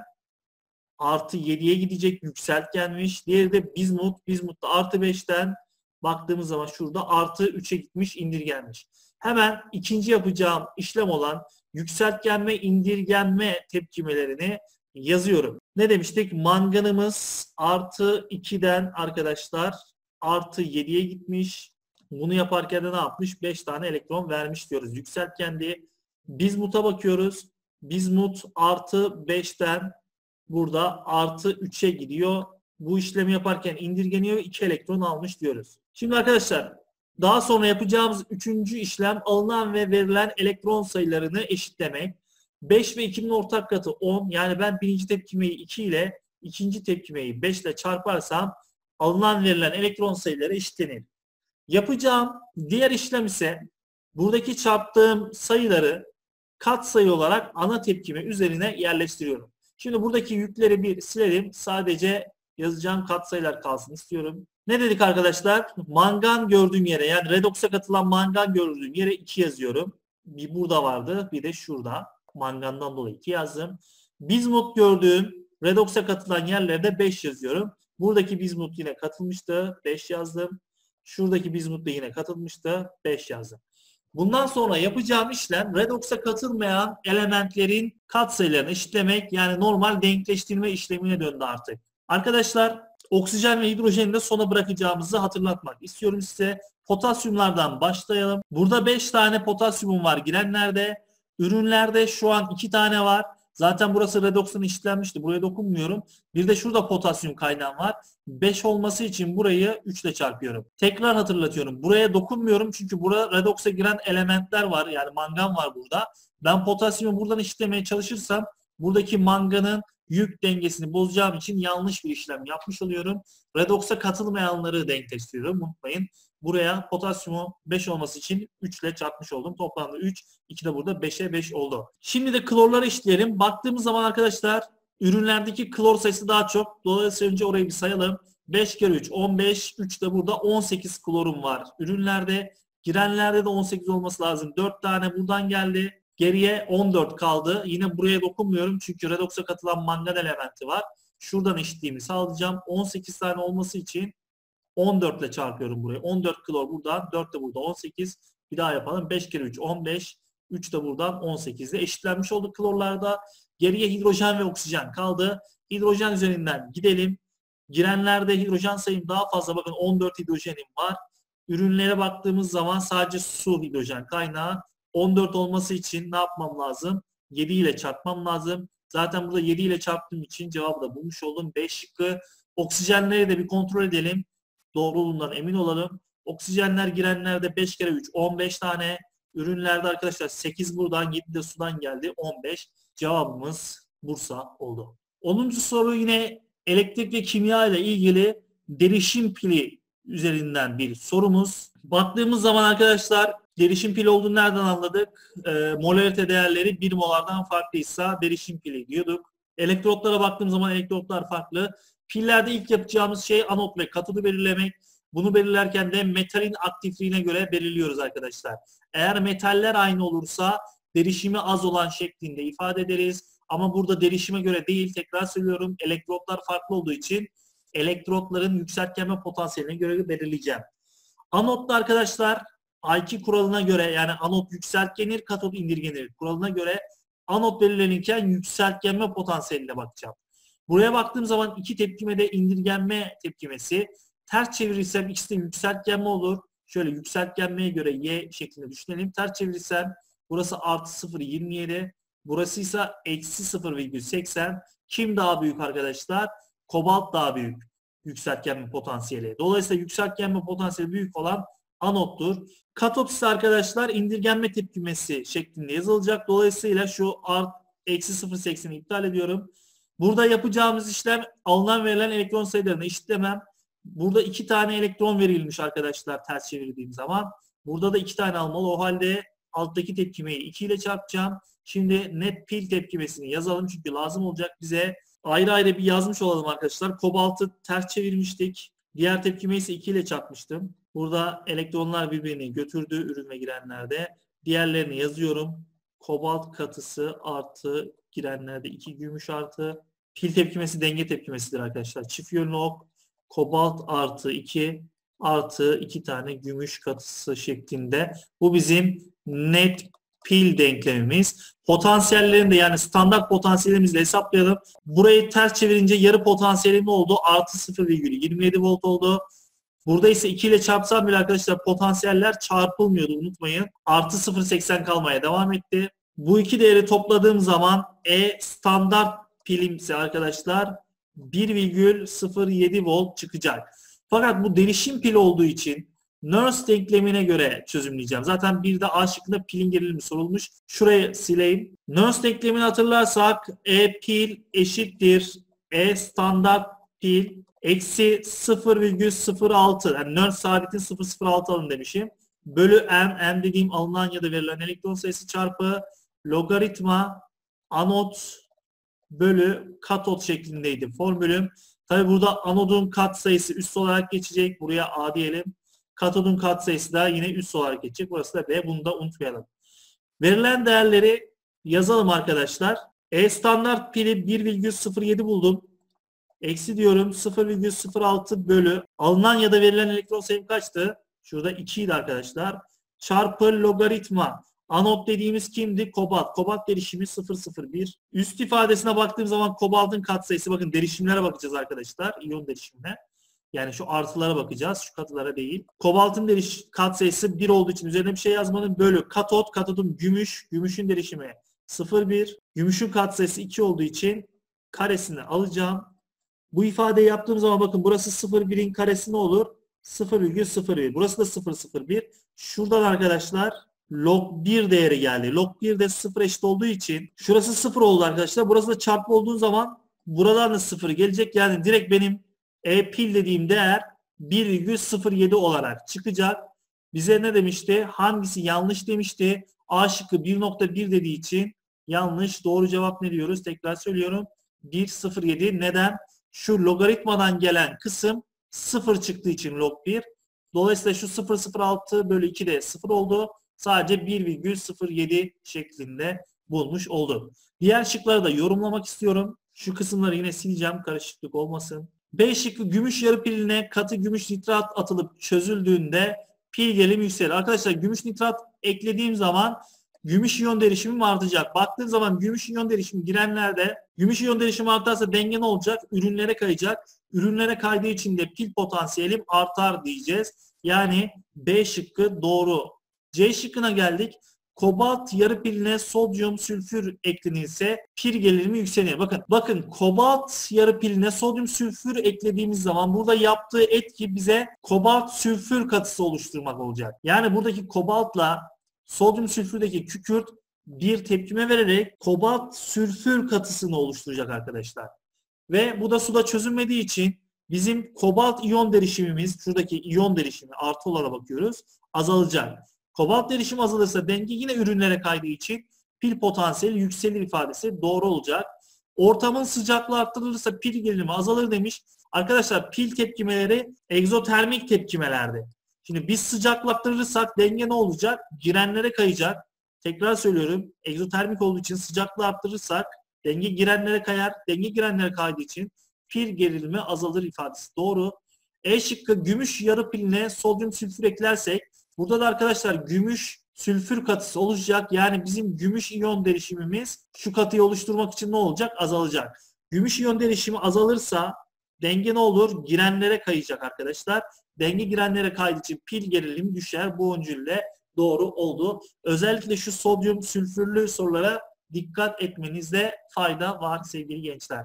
Speaker 1: artı 7'ye gidecek, yükseltgenmiş. Diğeri de bizmut. Bizmut da artı 5'ten baktığımız zaman şurada artı 3'e gitmiş, indirgenmiş. Hemen ikinci yapacağım işlem olan yükseltgenme, indirgenme tepkimelerini yazıyorum. Ne demiştik? Manganımız artı 2'den arkadaşlar artı 7'ye gitmiş. Bunu yaparken de ne yapmış? 5 tane elektron vermiş diyoruz. Yükseltgendi. Bizmut'a bakıyoruz. Bizmut artı 5'ten burada artı 3'e gidiyor. Bu işlemi yaparken indirgeniyor. 2 elektron almış diyoruz. Şimdi arkadaşlar daha sonra yapacağımız 3. işlem alınan ve verilen elektron sayılarını eşitlemek. 5 ve 2'nin ortak katı 10. Yani ben birinci tepkimeyi 2 ile ikinci tepkimeyi 5 ile çarparsam alınan verilen elektron sayıları eşitlenir. Yapacağım diğer işlem ise buradaki çarptığım sayıları katsayı olarak ana tepkime üzerine yerleştiriyorum. Şimdi buradaki yükleri bir silelim. Sadece yazacağım katsayılar kalsın istiyorum. Ne dedik arkadaşlar? Mangan gördüğüm yere, yani redox'a katılan mangan gördüğüm yere 2 yazıyorum. Bir burada vardı, bir de şurada. Mangandan dolayı 2 yazdım. Bizmut gördüğüm redox'a katılan yerlerde 5 yazıyorum. Buradaki bizmut yine katılmıştı. 5 yazdım. Şuradaki bizmut da yine katılmıştı. 5 yazdım. Bundan sonra yapacağım işlem redox'a katılmayan elementlerin katsayılarını eşitlemek, yani normal denkleştirme işlemine döndü artık. Arkadaşlar oksijen ve hidrojeni de sona bırakacağımızı hatırlatmak istiyorum size. Potasyumlardan başlayalım. Burada 5 tane potasyumum var girenlerde. Ürünlerde şu an 2 tane var. Zaten burası redox'un işlenmişti. Buraya dokunmuyorum. Bir de şurada potasyum kaynağım var. 5 olması için burayı 3 ile çarpıyorum. Tekrar hatırlatıyorum. Buraya dokunmuyorum çünkü burada redox'a giren elementler var. Yani mangan var burada. Ben potasyumu buradan işlemeye çalışırsam buradaki manganın yük dengesini bozacağım için yanlış bir işlem yapmış oluyorum. Redox'a katılmayanları denkleştiriyorum. Unutmayın. Buraya potasyumu 5 olması için 3 ile çarpmış oldum. Toplamda 3. 2 de burada 5'e 5 oldu. Şimdi de klorları işleyelim. Baktığımız zaman arkadaşlar ürünlerdeki klor sayısı daha çok. Dolayısıyla önce orayı bir sayalım. 5 kere 3 15. 3 de burada 18 klorum var. Ürünlerde, girenlerde de 18 olması lazım. 4 tane buradan geldi. Geriye 14 kaldı. Yine buraya dokunmuyorum çünkü redox'a katılan mangan elementi var. Şuradan eşitliğimi sağlayacağım. 18 tane olması için 14 ile çarpıyorum burayı. 14 klor buradan, 4 de burada 18. Bir daha yapalım. 5 kere 3 15. 3 de buradan 18 ile eşitlenmiş oldu klorlarda. Geriye hidrojen ve oksijen kaldı. Hidrojen üzerinden gidelim. Girenlerde hidrojen sayım daha fazla. Bakın 14 hidrojenim var. Ürünlere baktığımız zaman sadece su hidrojen kaynağı. 14 olması için ne yapmam lazım? 7 ile çarpmam lazım. Zaten burada 7 ile çarptığım için cevabı da bulmuş oldum. 5 şıkkı. Oksijenleri de bir kontrol edelim. Doğruluğundan emin olalım. Oksijenler girenlerde 5 kere 3 15 tane. Ürünlerde arkadaşlar 8 buradan 7 de sudan geldi 15. Cevabımız Bursa oldu. 10. soru yine elektrik ve kimya ile ilgili derişim pili üzerinden bir sorumuz. Baktığımız zaman arkadaşlar derişim pili olduğunu nereden anladık? Molarite değerleri 1 molardan farklıysa derişim pili diyorduk. Elektrotlara baktığım zaman elektrotlar farklı. Pillerde ilk yapacağımız şey anot ve katodu belirlemek. Bunu belirlerken de metalin aktifliğine göre belirliyoruz arkadaşlar. Eğer metaller aynı olursa derişimi az olan şeklinde ifade ederiz. Ama burada derişime göre değil, tekrar söylüyorum, elektrotlar farklı olduğu için elektrotların yükseltgenme potansiyeline göre belirleyeceğim. Anotta arkadaşlar I2 kuralına göre, yani anot yükseltgenir, katot indirgenir kuralına göre anot belirlenirken yükseltgenme potansiyeline bakacağım. Buraya baktığım zaman iki tepkime de indirgenme tepkimesi. Ters çevirirsem ikisi de yükseltgenme olur. Şöyle yükseltgenmeye göre y şeklinde düşünelim. Ters çevirirsem burası artı 0,27. Burası ise eksi 0,80. Kim daha büyük arkadaşlar? Kobalt daha büyük yükseltgenme potansiyeli. Dolayısıyla yükseltgenme potansiyeli büyük olan anottur. Katot ise arkadaşlar indirgenme tepkimesi şeklinde yazılacak. Dolayısıyla şu eksi 0,80'i iptal ediyorum. Burada yapacağımız işlem alınan verilen elektron sayılarını eşitlemem. Burada 2 tane elektron verilmiş arkadaşlar ters çevirdiğim zaman. Burada da 2 tane almalı. O halde alttaki tepkimeyi 2 ile çarpacağım. Şimdi net pil tepkimesini yazalım çünkü lazım olacak bize. Ayrı ayrı bir yazmış olalım arkadaşlar. Kobaltı ters çevirmiştik. Diğer tepkimeyi ise 2 ile çarpmıştım. Burada elektronlar birbirini götürdü ürüne girenlerde. Diğerlerini yazıyorum. Kobalt katısı artı girenlerde 2 gümüş artı. Pil tepkimesi denge tepkimesidir arkadaşlar. Çift yönlü ok. Kobalt artı 2 artı 2 tane gümüş katısı şeklinde. Bu bizim net pil denklemimiz. Potansiyellerini de yani standart potansiyelimizle hesaplayalım. Burayı ters çevirince yarı potansiyelim ne oldu? Artı 0,27 volt oldu. Burada ise 2 ile çarpsam bile arkadaşlar potansiyeller çarpılmıyordu, unutmayın. Artı 0,80 kalmaya devam etti. Bu iki değeri topladığım zaman standart pilimse arkadaşlar 1,07 volt çıkacak. Fakat bu derişim pil olduğu için Nernst denklemine göre çözümleyeceğim. Zaten bir de A şıkkında pilin gerilimi sorulmuş. Şuraya sileyim. Nernst denklemini hatırlarsak E pil eşittir E standart pil eksi 0,06. Yani Nernst sabitin 0,06 alın demişim. Bölü m dediğim alınan ya da verilen elektron sayısı çarpı logaritma anot bölü katot şeklindeydi formülüm. Tabi burada anodun katsayısı üst olarak geçecek. Buraya A diyelim. Katodun katsayısı da yine üst olarak geçecek. Burası da B. Bunu da unutmayalım. Verilen değerleri yazalım arkadaşlar. E standart pili 1,07 buldum. Eksi diyorum 0,06 bölü alınan ya da verilen elektron sayım kaçtı? Şurada 2 idi arkadaşlar. Çarpı logaritma. Anot dediğimiz kimdi? Kobalt. Kobalt derişimi 0,01. Üst ifadesine baktığım zaman kobaltın katsayısı, bakın derişimlere bakacağız arkadaşlar. İyon derişimine. Yani şu artılara bakacağız. Şu katılara değil. Kobaltın katsayısı 1 olduğu için üzerine bir şey yazmanın bölü katot. Katodun gümüş. Gümüşün derişimi 0,1. Gümüşün katsayısı 2 olduğu için karesini alacağım. Bu ifadeyi yaptığım zaman bakın burası 0,1'in karesi ne olur? 0,01. Burası da 0,01. Şuradan arkadaşlar log 1 değeri geldi. Log 1 de 0 eşit olduğu için şurası 0 oldu arkadaşlar. Burası da çarpı olduğu zaman buradan da 0 gelecek. Yani direkt benim pil dediğim değer 1,07 olarak çıkacak. Bize ne demişti? Hangisi yanlış demişti? A şıkkı 1,1 dediği için yanlış. Doğru cevap ne diyoruz? Tekrar söylüyorum. 1,07. Neden? Şu logaritmadan gelen kısım 0 çıktığı için log 1. Dolayısıyla şu 0,06 bölü 2 de 0 oldu. Sadece 1,07 şeklinde bulmuş oldu. Diğer şıkları da yorumlamak istiyorum. Şu kısımları yine sileceğim, karışıklık olmasın. B şıkkı gümüş yarı piline katı gümüş nitrat atılıp çözüldüğünde pil gerilimi yükselir. Arkadaşlar gümüş nitrat eklediğim zaman gümüş iyon derişimim artacak. Baktığım zaman gümüş iyon derişimi girenlerde gümüş iyon derişimi artarsa denge ne olacak? Ürünlere kayacak. Ürünlere kaydığı için de pil potansiyelim artar diyeceğiz. Yani B şıkkı doğru. C şıkkına geldik. kobalt yarı piline sodyum sülfür eklenirse pil gerilimi yükseliyor. Bakın kobalt yarı piline sodyum sülfür eklediğimiz zaman burada yaptığı etki bize kobalt sülfür katısı oluşturmak olacak. Yani buradaki kobaltla sodyum sülfürdeki kükürt bir tepkime vererek kobalt sülfür katısını oluşturacak arkadaşlar. Ve bu da suda çözünmediği için bizim kobalt iyon derişimimiz, şuradaki iyon derişimi artı olana bakıyoruz, azalacak. Kobalt derişimi azalırsa denge yine ürünlere kaydığı için pil potansiyeli yükselir ifadesi doğru olacak. Ortamın sıcaklığı arttırılırsa pil gerilimi azalır demiş. Arkadaşlar pil tepkimeleri egzotermik tepkimelerdi. Şimdi biz sıcaklığı arttırırsak denge ne olacak? Girenlere kayacak. Tekrar söylüyorum, egzotermik olduğu için sıcaklığı arttırırsak denge girenlere kayar. Denge girenlere kaydığı için pil gerilimi azalır ifadesi doğru. E şıkkı gümüş yarı piline sodyum sülfür eklersek burada da arkadaşlar gümüş sülfür katısı oluşacak. Yani bizim gümüş iyon derişimimiz şu katıyı oluşturmak için ne olacak? Azalacak. Gümüş iyon derişimi azalırsa denge ne olur? Girenlere kayacak arkadaşlar. Denge girenlere kaydığı için pil gerilimi düşer. Bu öncülle doğru oldu. Özellikle şu sodyum sülfürlü sorulara dikkat etmenizde fayda var sevgili gençler.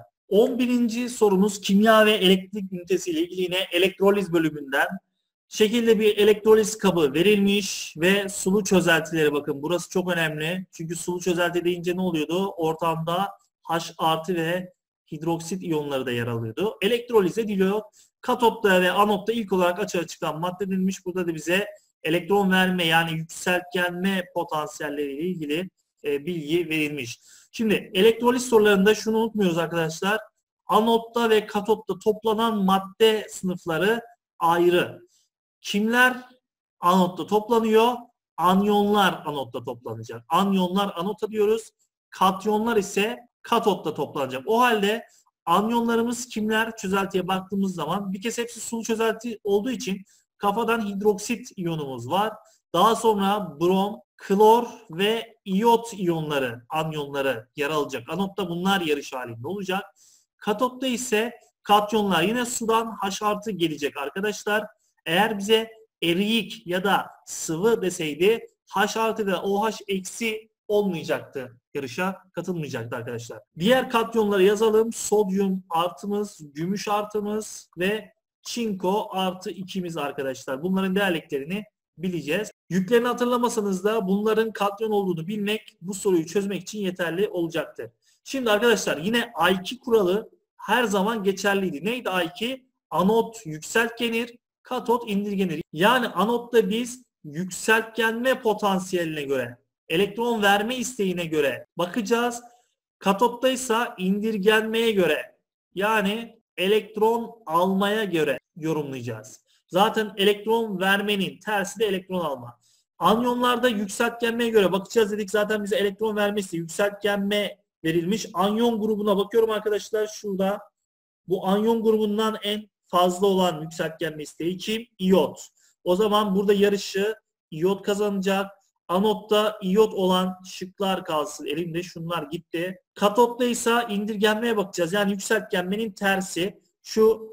Speaker 1: 11. sorumuz kimya ve elektrik ünitesi ile ilgili yine elektroliz bölümünden. Şekilde bir elektroliz kabı verilmiş ve sulu çözeltileri bakın burası çok önemli. Çünkü sulu çözelti deyince ne oluyordu? Ortamda H artı ve hidroksit iyonları da yer alıyordu. Elektroliz ediliyor. Katotta ve anotta ilk olarak açığa çıkan madde denilmiş. Burada da bize elektron verme yani yükseltgenme potansiyelleriyle ilgili bilgi verilmiş. Şimdi elektroliz sorularında şunu unutmuyoruz arkadaşlar. Anotta ve katotta toplanan madde sınıfları ayrı. Kimler anotta toplanıyor? Anyonlar anotta toplanacak. Anyonlar anotta diyoruz. Katyonlar ise katotta toplanacak. O halde anyonlarımız kimler? Çözeltiye baktığımız zaman bir kez hepsi sulu çözelti olduğu için kafadan hidroksit iyonumuz var. Daha sonra brom, klor ve iyot iyonları, anyonları yer alacak. Anotta bunlar yarış halinde olacak. Katotta ise katyonlar yine sudan H artı gelecek arkadaşlar. Eğer bize eriyik ya da sıvı deseydi H artı ve OH eksi olmayacaktı. Yarışa katılmayacaktı arkadaşlar. Diğer katyonları yazalım. Sodyum artımız, gümüş artımız ve çinko artı 2'miz arkadaşlar. Bunların değerliklerini bileceğiz. Yüklerini hatırlamasanız da bunların katyon olduğunu bilmek bu soruyu çözmek için yeterli olacaktır. Şimdi arkadaşlar yine A2 kuralı her zaman geçerliydi. Neydi A2? Anot yükseltgenir, katot indirgenir. Yani anotta biz yükseltgenme potansiyeline göre, elektron verme isteğine göre bakacağız. Katotta ise indirgenmeye göre yani elektron almaya göre yorumlayacağız. Zaten elektron vermenin tersi de elektron alma. Anyonlarda yükseltgenmeye göre bakacağız dedik. Zaten bize elektron vermesi yükseltgenme verilmiş. Anyon grubuna bakıyorum arkadaşlar şurada. Bu anyon grubundan en fazla olan yükseltgenme isteği kim? İyot. O zaman burada yarışı iyot kazanacak. Anotta iyot olan şıklar kalsın. Elimde şunlar gitti. Katotta ise indirgenmeye bakacağız. Yani yükseltgenmenin tersi. Şu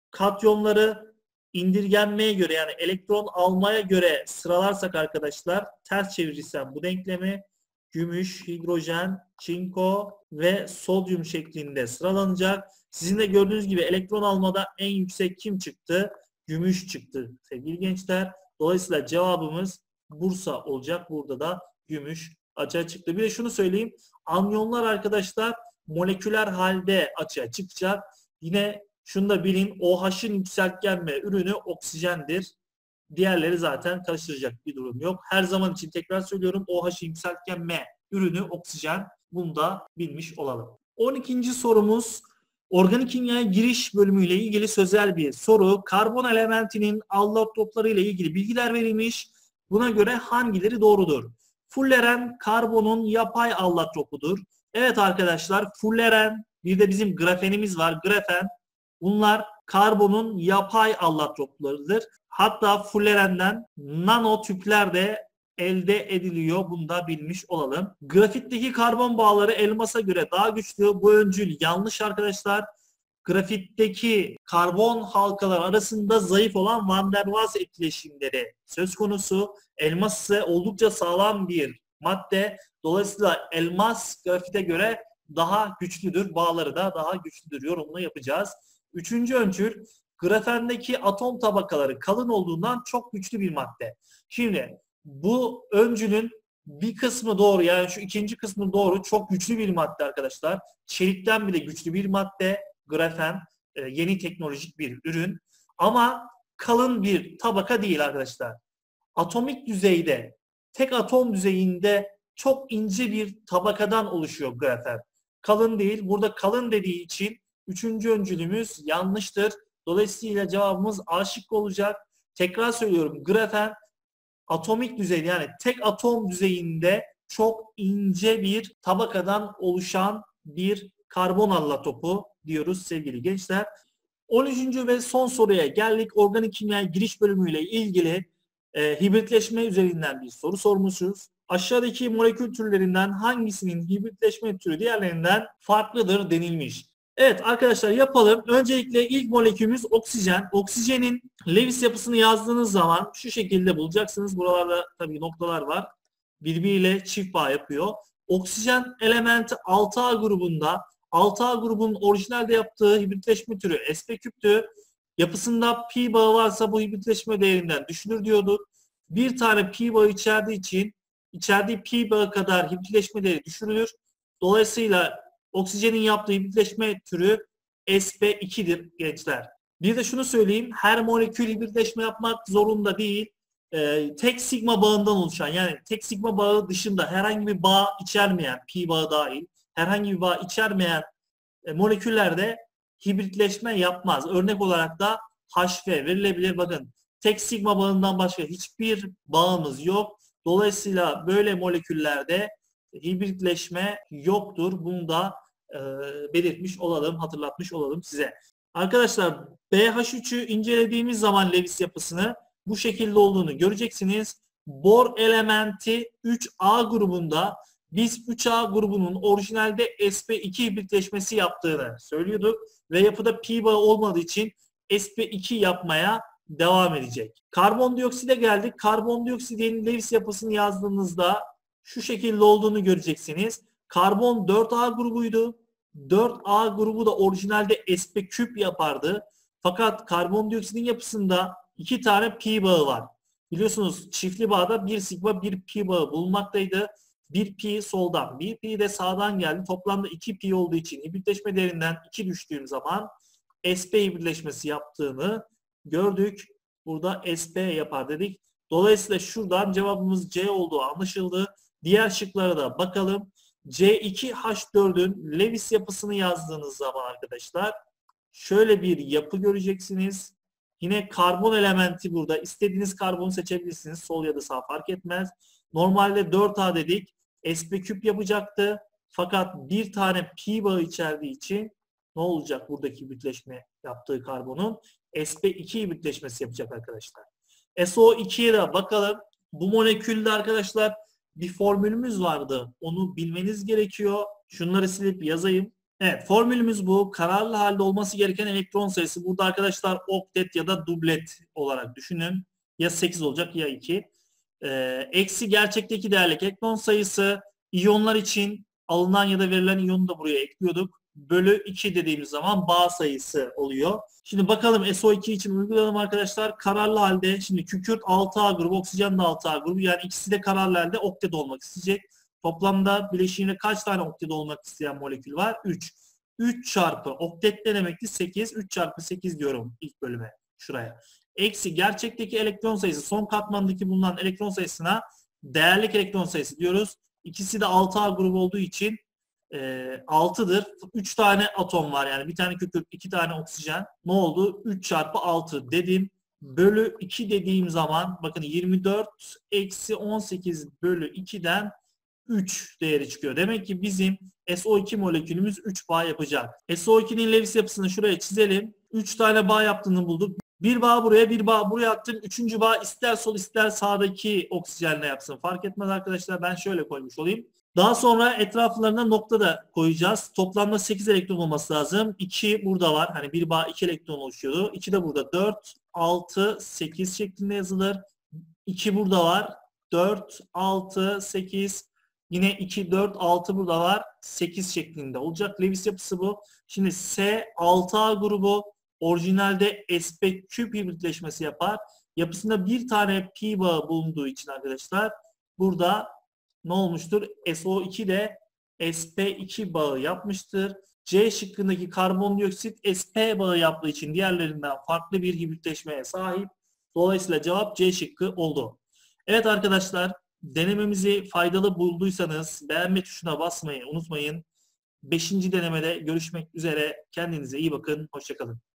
Speaker 1: katyonları indirgenmeye göre yani elektron almaya göre sıralarsak arkadaşlar ters çevirirsem bu denklemi gümüş, hidrojen, çinko ve sodyum şeklinde sıralanacak. Sizin de gördüğünüz gibi elektron almada en yüksek kim çıktı? Gümüş çıktı sevgili gençler. Dolayısıyla cevabımız Bursa olacak. Burada da gümüş açığa çıktı. Bir de şunu söyleyeyim. Anyonlar arkadaşlar moleküler halde açığa çıkacak. Yine şunu da bilin. OH'ın yükseltgenme ürünü oksijendir. Diğerleri zaten karıştıracak bir durum yok. Her zaman için tekrar söylüyorum. OH'ın yükseltgenme ürünü oksijen. Bunu da bilmiş olalım. 12. sorumuz organik kimyaya giriş bölümüyle ilgili sözel bir soru. Karbon elementinin allotropları ile ilgili bilgiler verilmiş. Buna göre hangileri doğrudur? Fulleren karbonun yapay allotropudur. Evet arkadaşlar fulleren bir de bizim grafenimiz var. Grafen. Bunlar karbonun yapay allotroplarıdır. Hatta fullerenden nanotüpler de elde ediliyor. Bunu da bilmiş olalım. Grafitteki karbon bağları elmasa göre daha güçlü. Bu öncül yanlış arkadaşlar. Grafitteki karbon halkalar arasında zayıf olan Van der Waals etkileşimleri söz konusu. Elmas ise oldukça sağlam bir madde. Dolayısıyla elmas grafite göre daha güçlüdür. Bağları da daha güçlüdür. Yorumunu yapacağız. Üçüncü öncül, grafendeki atom tabakaları kalın olduğundan çok güçlü bir madde. Şimdi bu öncülün bir kısmı doğru, yani şu ikinci kısmı doğru, çok güçlü bir madde arkadaşlar. Çelikten bile güçlü bir madde grafen, yeni teknolojik bir ürün ama kalın bir tabaka değil arkadaşlar. Atomik düzeyde, tek atom düzeyinde çok ince bir tabakadan oluşuyor grafen. Kalın değil. Burada kalın dediği için üçüncü öncülümüz yanlıştır. Dolayısıyla cevabımız A şıkkı olacak. Tekrar söylüyorum, grafen atomik düzeyde, yani tek atom düzeyinde çok ince bir tabakadan oluşan bir karbon allatopu diyoruz sevgili gençler. 13. ve son soruya geldik. Organik kimya giriş bölümüyle ilgili hibritleşme üzerinden bir soru sormuşuz. Aşağıdaki molekül türlerinden hangisinin hibritleşme türü diğerlerinden farklıdır denilmiş. Evet arkadaşlar, yapalım. Öncelikle ilk molekülümüz oksijen. Oksijenin Lewis yapısını yazdığınız zaman şu şekilde bulacaksınız. Buralarda tabii noktalar var. Birbiriyle çift bağ yapıyor. Oksijen elementi 6A grubunda. 6A grubunun orijinalde yaptığı hibritleşme türü sp3'tü. Yapısında pi bağı varsa bu hibritleşme değerinden düşülür diyorduk. Bir tane pi bağı içerdiği için içerdiği pi bağı kadar hibritleşme değeri düşürülür. Dolayısıyla oksijenin yaptığı hibritleşme türü sp2'dir gençler. Bir de şunu söyleyeyim. Her molekül hibritleşme yapmak zorunda değil. Tek sigma bağından oluşan, yani tek sigma bağı dışında herhangi bir bağ içermeyen, pi bağı dahil herhangi bir bağ içermeyen moleküllerde hibritleşme yapmaz. Örnek olarak da HV verilebilir. Bakın, tek sigma bağından başka hiçbir bağımız yok. Dolayısıyla böyle moleküllerde hibritleşme yoktur. Bunu da belirtmiş olalım, hatırlatmış olalım size. Arkadaşlar, BH3'ü incelediğimiz zaman Lewis yapısını bu şekilde olduğunu göreceksiniz. Bor elementi 3A grubunda, biz 3A grubunun orijinalde sp2 hibritleşmesi yaptığını söylüyorduk ve yapıda pi bağı olmadığı için sp2 yapmaya devam edecek. Karbondiokside geldik. Karbondioksidin Lewis yapısını yazdığınızda şu şekilde olduğunu göreceksiniz. Karbon 4A grubuydu. 4A grubu da orijinalde sp küp yapardı. Fakat karbondioksidin yapısında iki tane pi bağı var. Biliyorsunuz çiftli bağda bir sigma bir pi bağı bulunmaktaydı. Bir pi soldan, bir pi de sağdan geldi. Toplamda 2 pi olduğu için hibritleşme değerinden 2 düştüğüm zaman sp hibritleşmesi yaptığını gördük. Burada sp yapar dedik. Dolayısıyla şuradan cevabımız C olduğu anlaşıldı. Diğer şıklara da bakalım. C2H4'ün Lewis yapısını yazdığınız zaman arkadaşlar şöyle bir yapı göreceksiniz. Yine karbon elementi burada. İstediğiniz karbonu seçebilirsiniz. Sol ya da sağ fark etmez. Normalde 4A dedik. sp küp yapacaktı. Fakat bir tane pi bağı içerdiği için ne olacak buradaki hibritleşme yaptığı karbonun? sp2 hibritleşmesi yapacak arkadaşlar. SO2'ye de bakalım. Bu molekülde arkadaşlar bir formülümüz vardı. Onu bilmeniz gerekiyor. Şunları silip yazayım. Evet, formülümüz bu. Kararlı halde olması gereken elektron sayısı. Burada arkadaşlar oktet ya da dublet olarak düşünün. Ya 8 olacak ya 2. Eksi gerçekteki değerlik elektron sayısı. İyonlar için alınan ya da verilen iyonu da buraya ekliyorduk. Bölü 2 dediğimiz zaman bağ sayısı oluyor. Şimdi bakalım SO2 için uygulayalım arkadaşlar. Kararlı halde, şimdi kükürt 6A grubu, oksijen de 6A grubu. Yani ikisi de kararlı halde oktet olmak isteyecek. Toplamda bileşiğinde kaç tane oktet olmak isteyen molekül var? 3. 3 çarpı oktet ne demekti? 8. 3 çarpı 8 diyorum ilk bölüme. Şuraya. Eksi gerçekteki elektron sayısı, son katmandaki bulunan elektron sayısına değerlik elektron sayısı diyoruz. İkisi de 6A grubu olduğu için 6'dır. 3 tane atom var, yani bir tane kükürt, 2 tane oksijen. Ne oldu? 3 çarpı 6 dedim. Bölü 2 dediğim zaman bakın 24 eksi 18 bölü 2'den 3 değeri çıkıyor. Demek ki bizim SO2 molekülümüz 3 bağ yapacak. SO2'nin Lewis yapısını şuraya çizelim. 3 tane bağ yaptığını bulduk. Bir bağ buraya, bir bağ buraya attım. Üçüncü bağ ister sol ister sağdaki oksijenle yapsın. Fark etmez arkadaşlar. Ben şöyle koymuş olayım. Daha sonra etraflarına nokta da koyacağız. Toplamda 8 elektron olması lazım. 2 burada var. Hani bir bağ 2 elektron oluşuyordu. 2 de burada. 4, 6, 8 şeklinde yazılır. 2 burada var. 4, 6, 8. Yine 2, 4, 6 burada var. 8 şeklinde olacak. Lewis yapısı bu. Şimdi S 6A grubu orijinalde sp küp hibritleşmesi yapar. Yapısında bir tane pi bağı bulunduğu için arkadaşlar burada ne olmuştur? SO2 de sp2 bağı yapmıştır. C şıkkındaki karbondioksit sp bağı yaptığı için diğerlerinden farklı bir hibritleşmeye sahip. Dolayısıyla cevap C şıkkı oldu. Evet arkadaşlar, denememizi faydalı bulduysanız beğenme tuşuna basmayı unutmayın. 5. denemede görüşmek üzere. Kendinize iyi bakın. Hoşça kalın.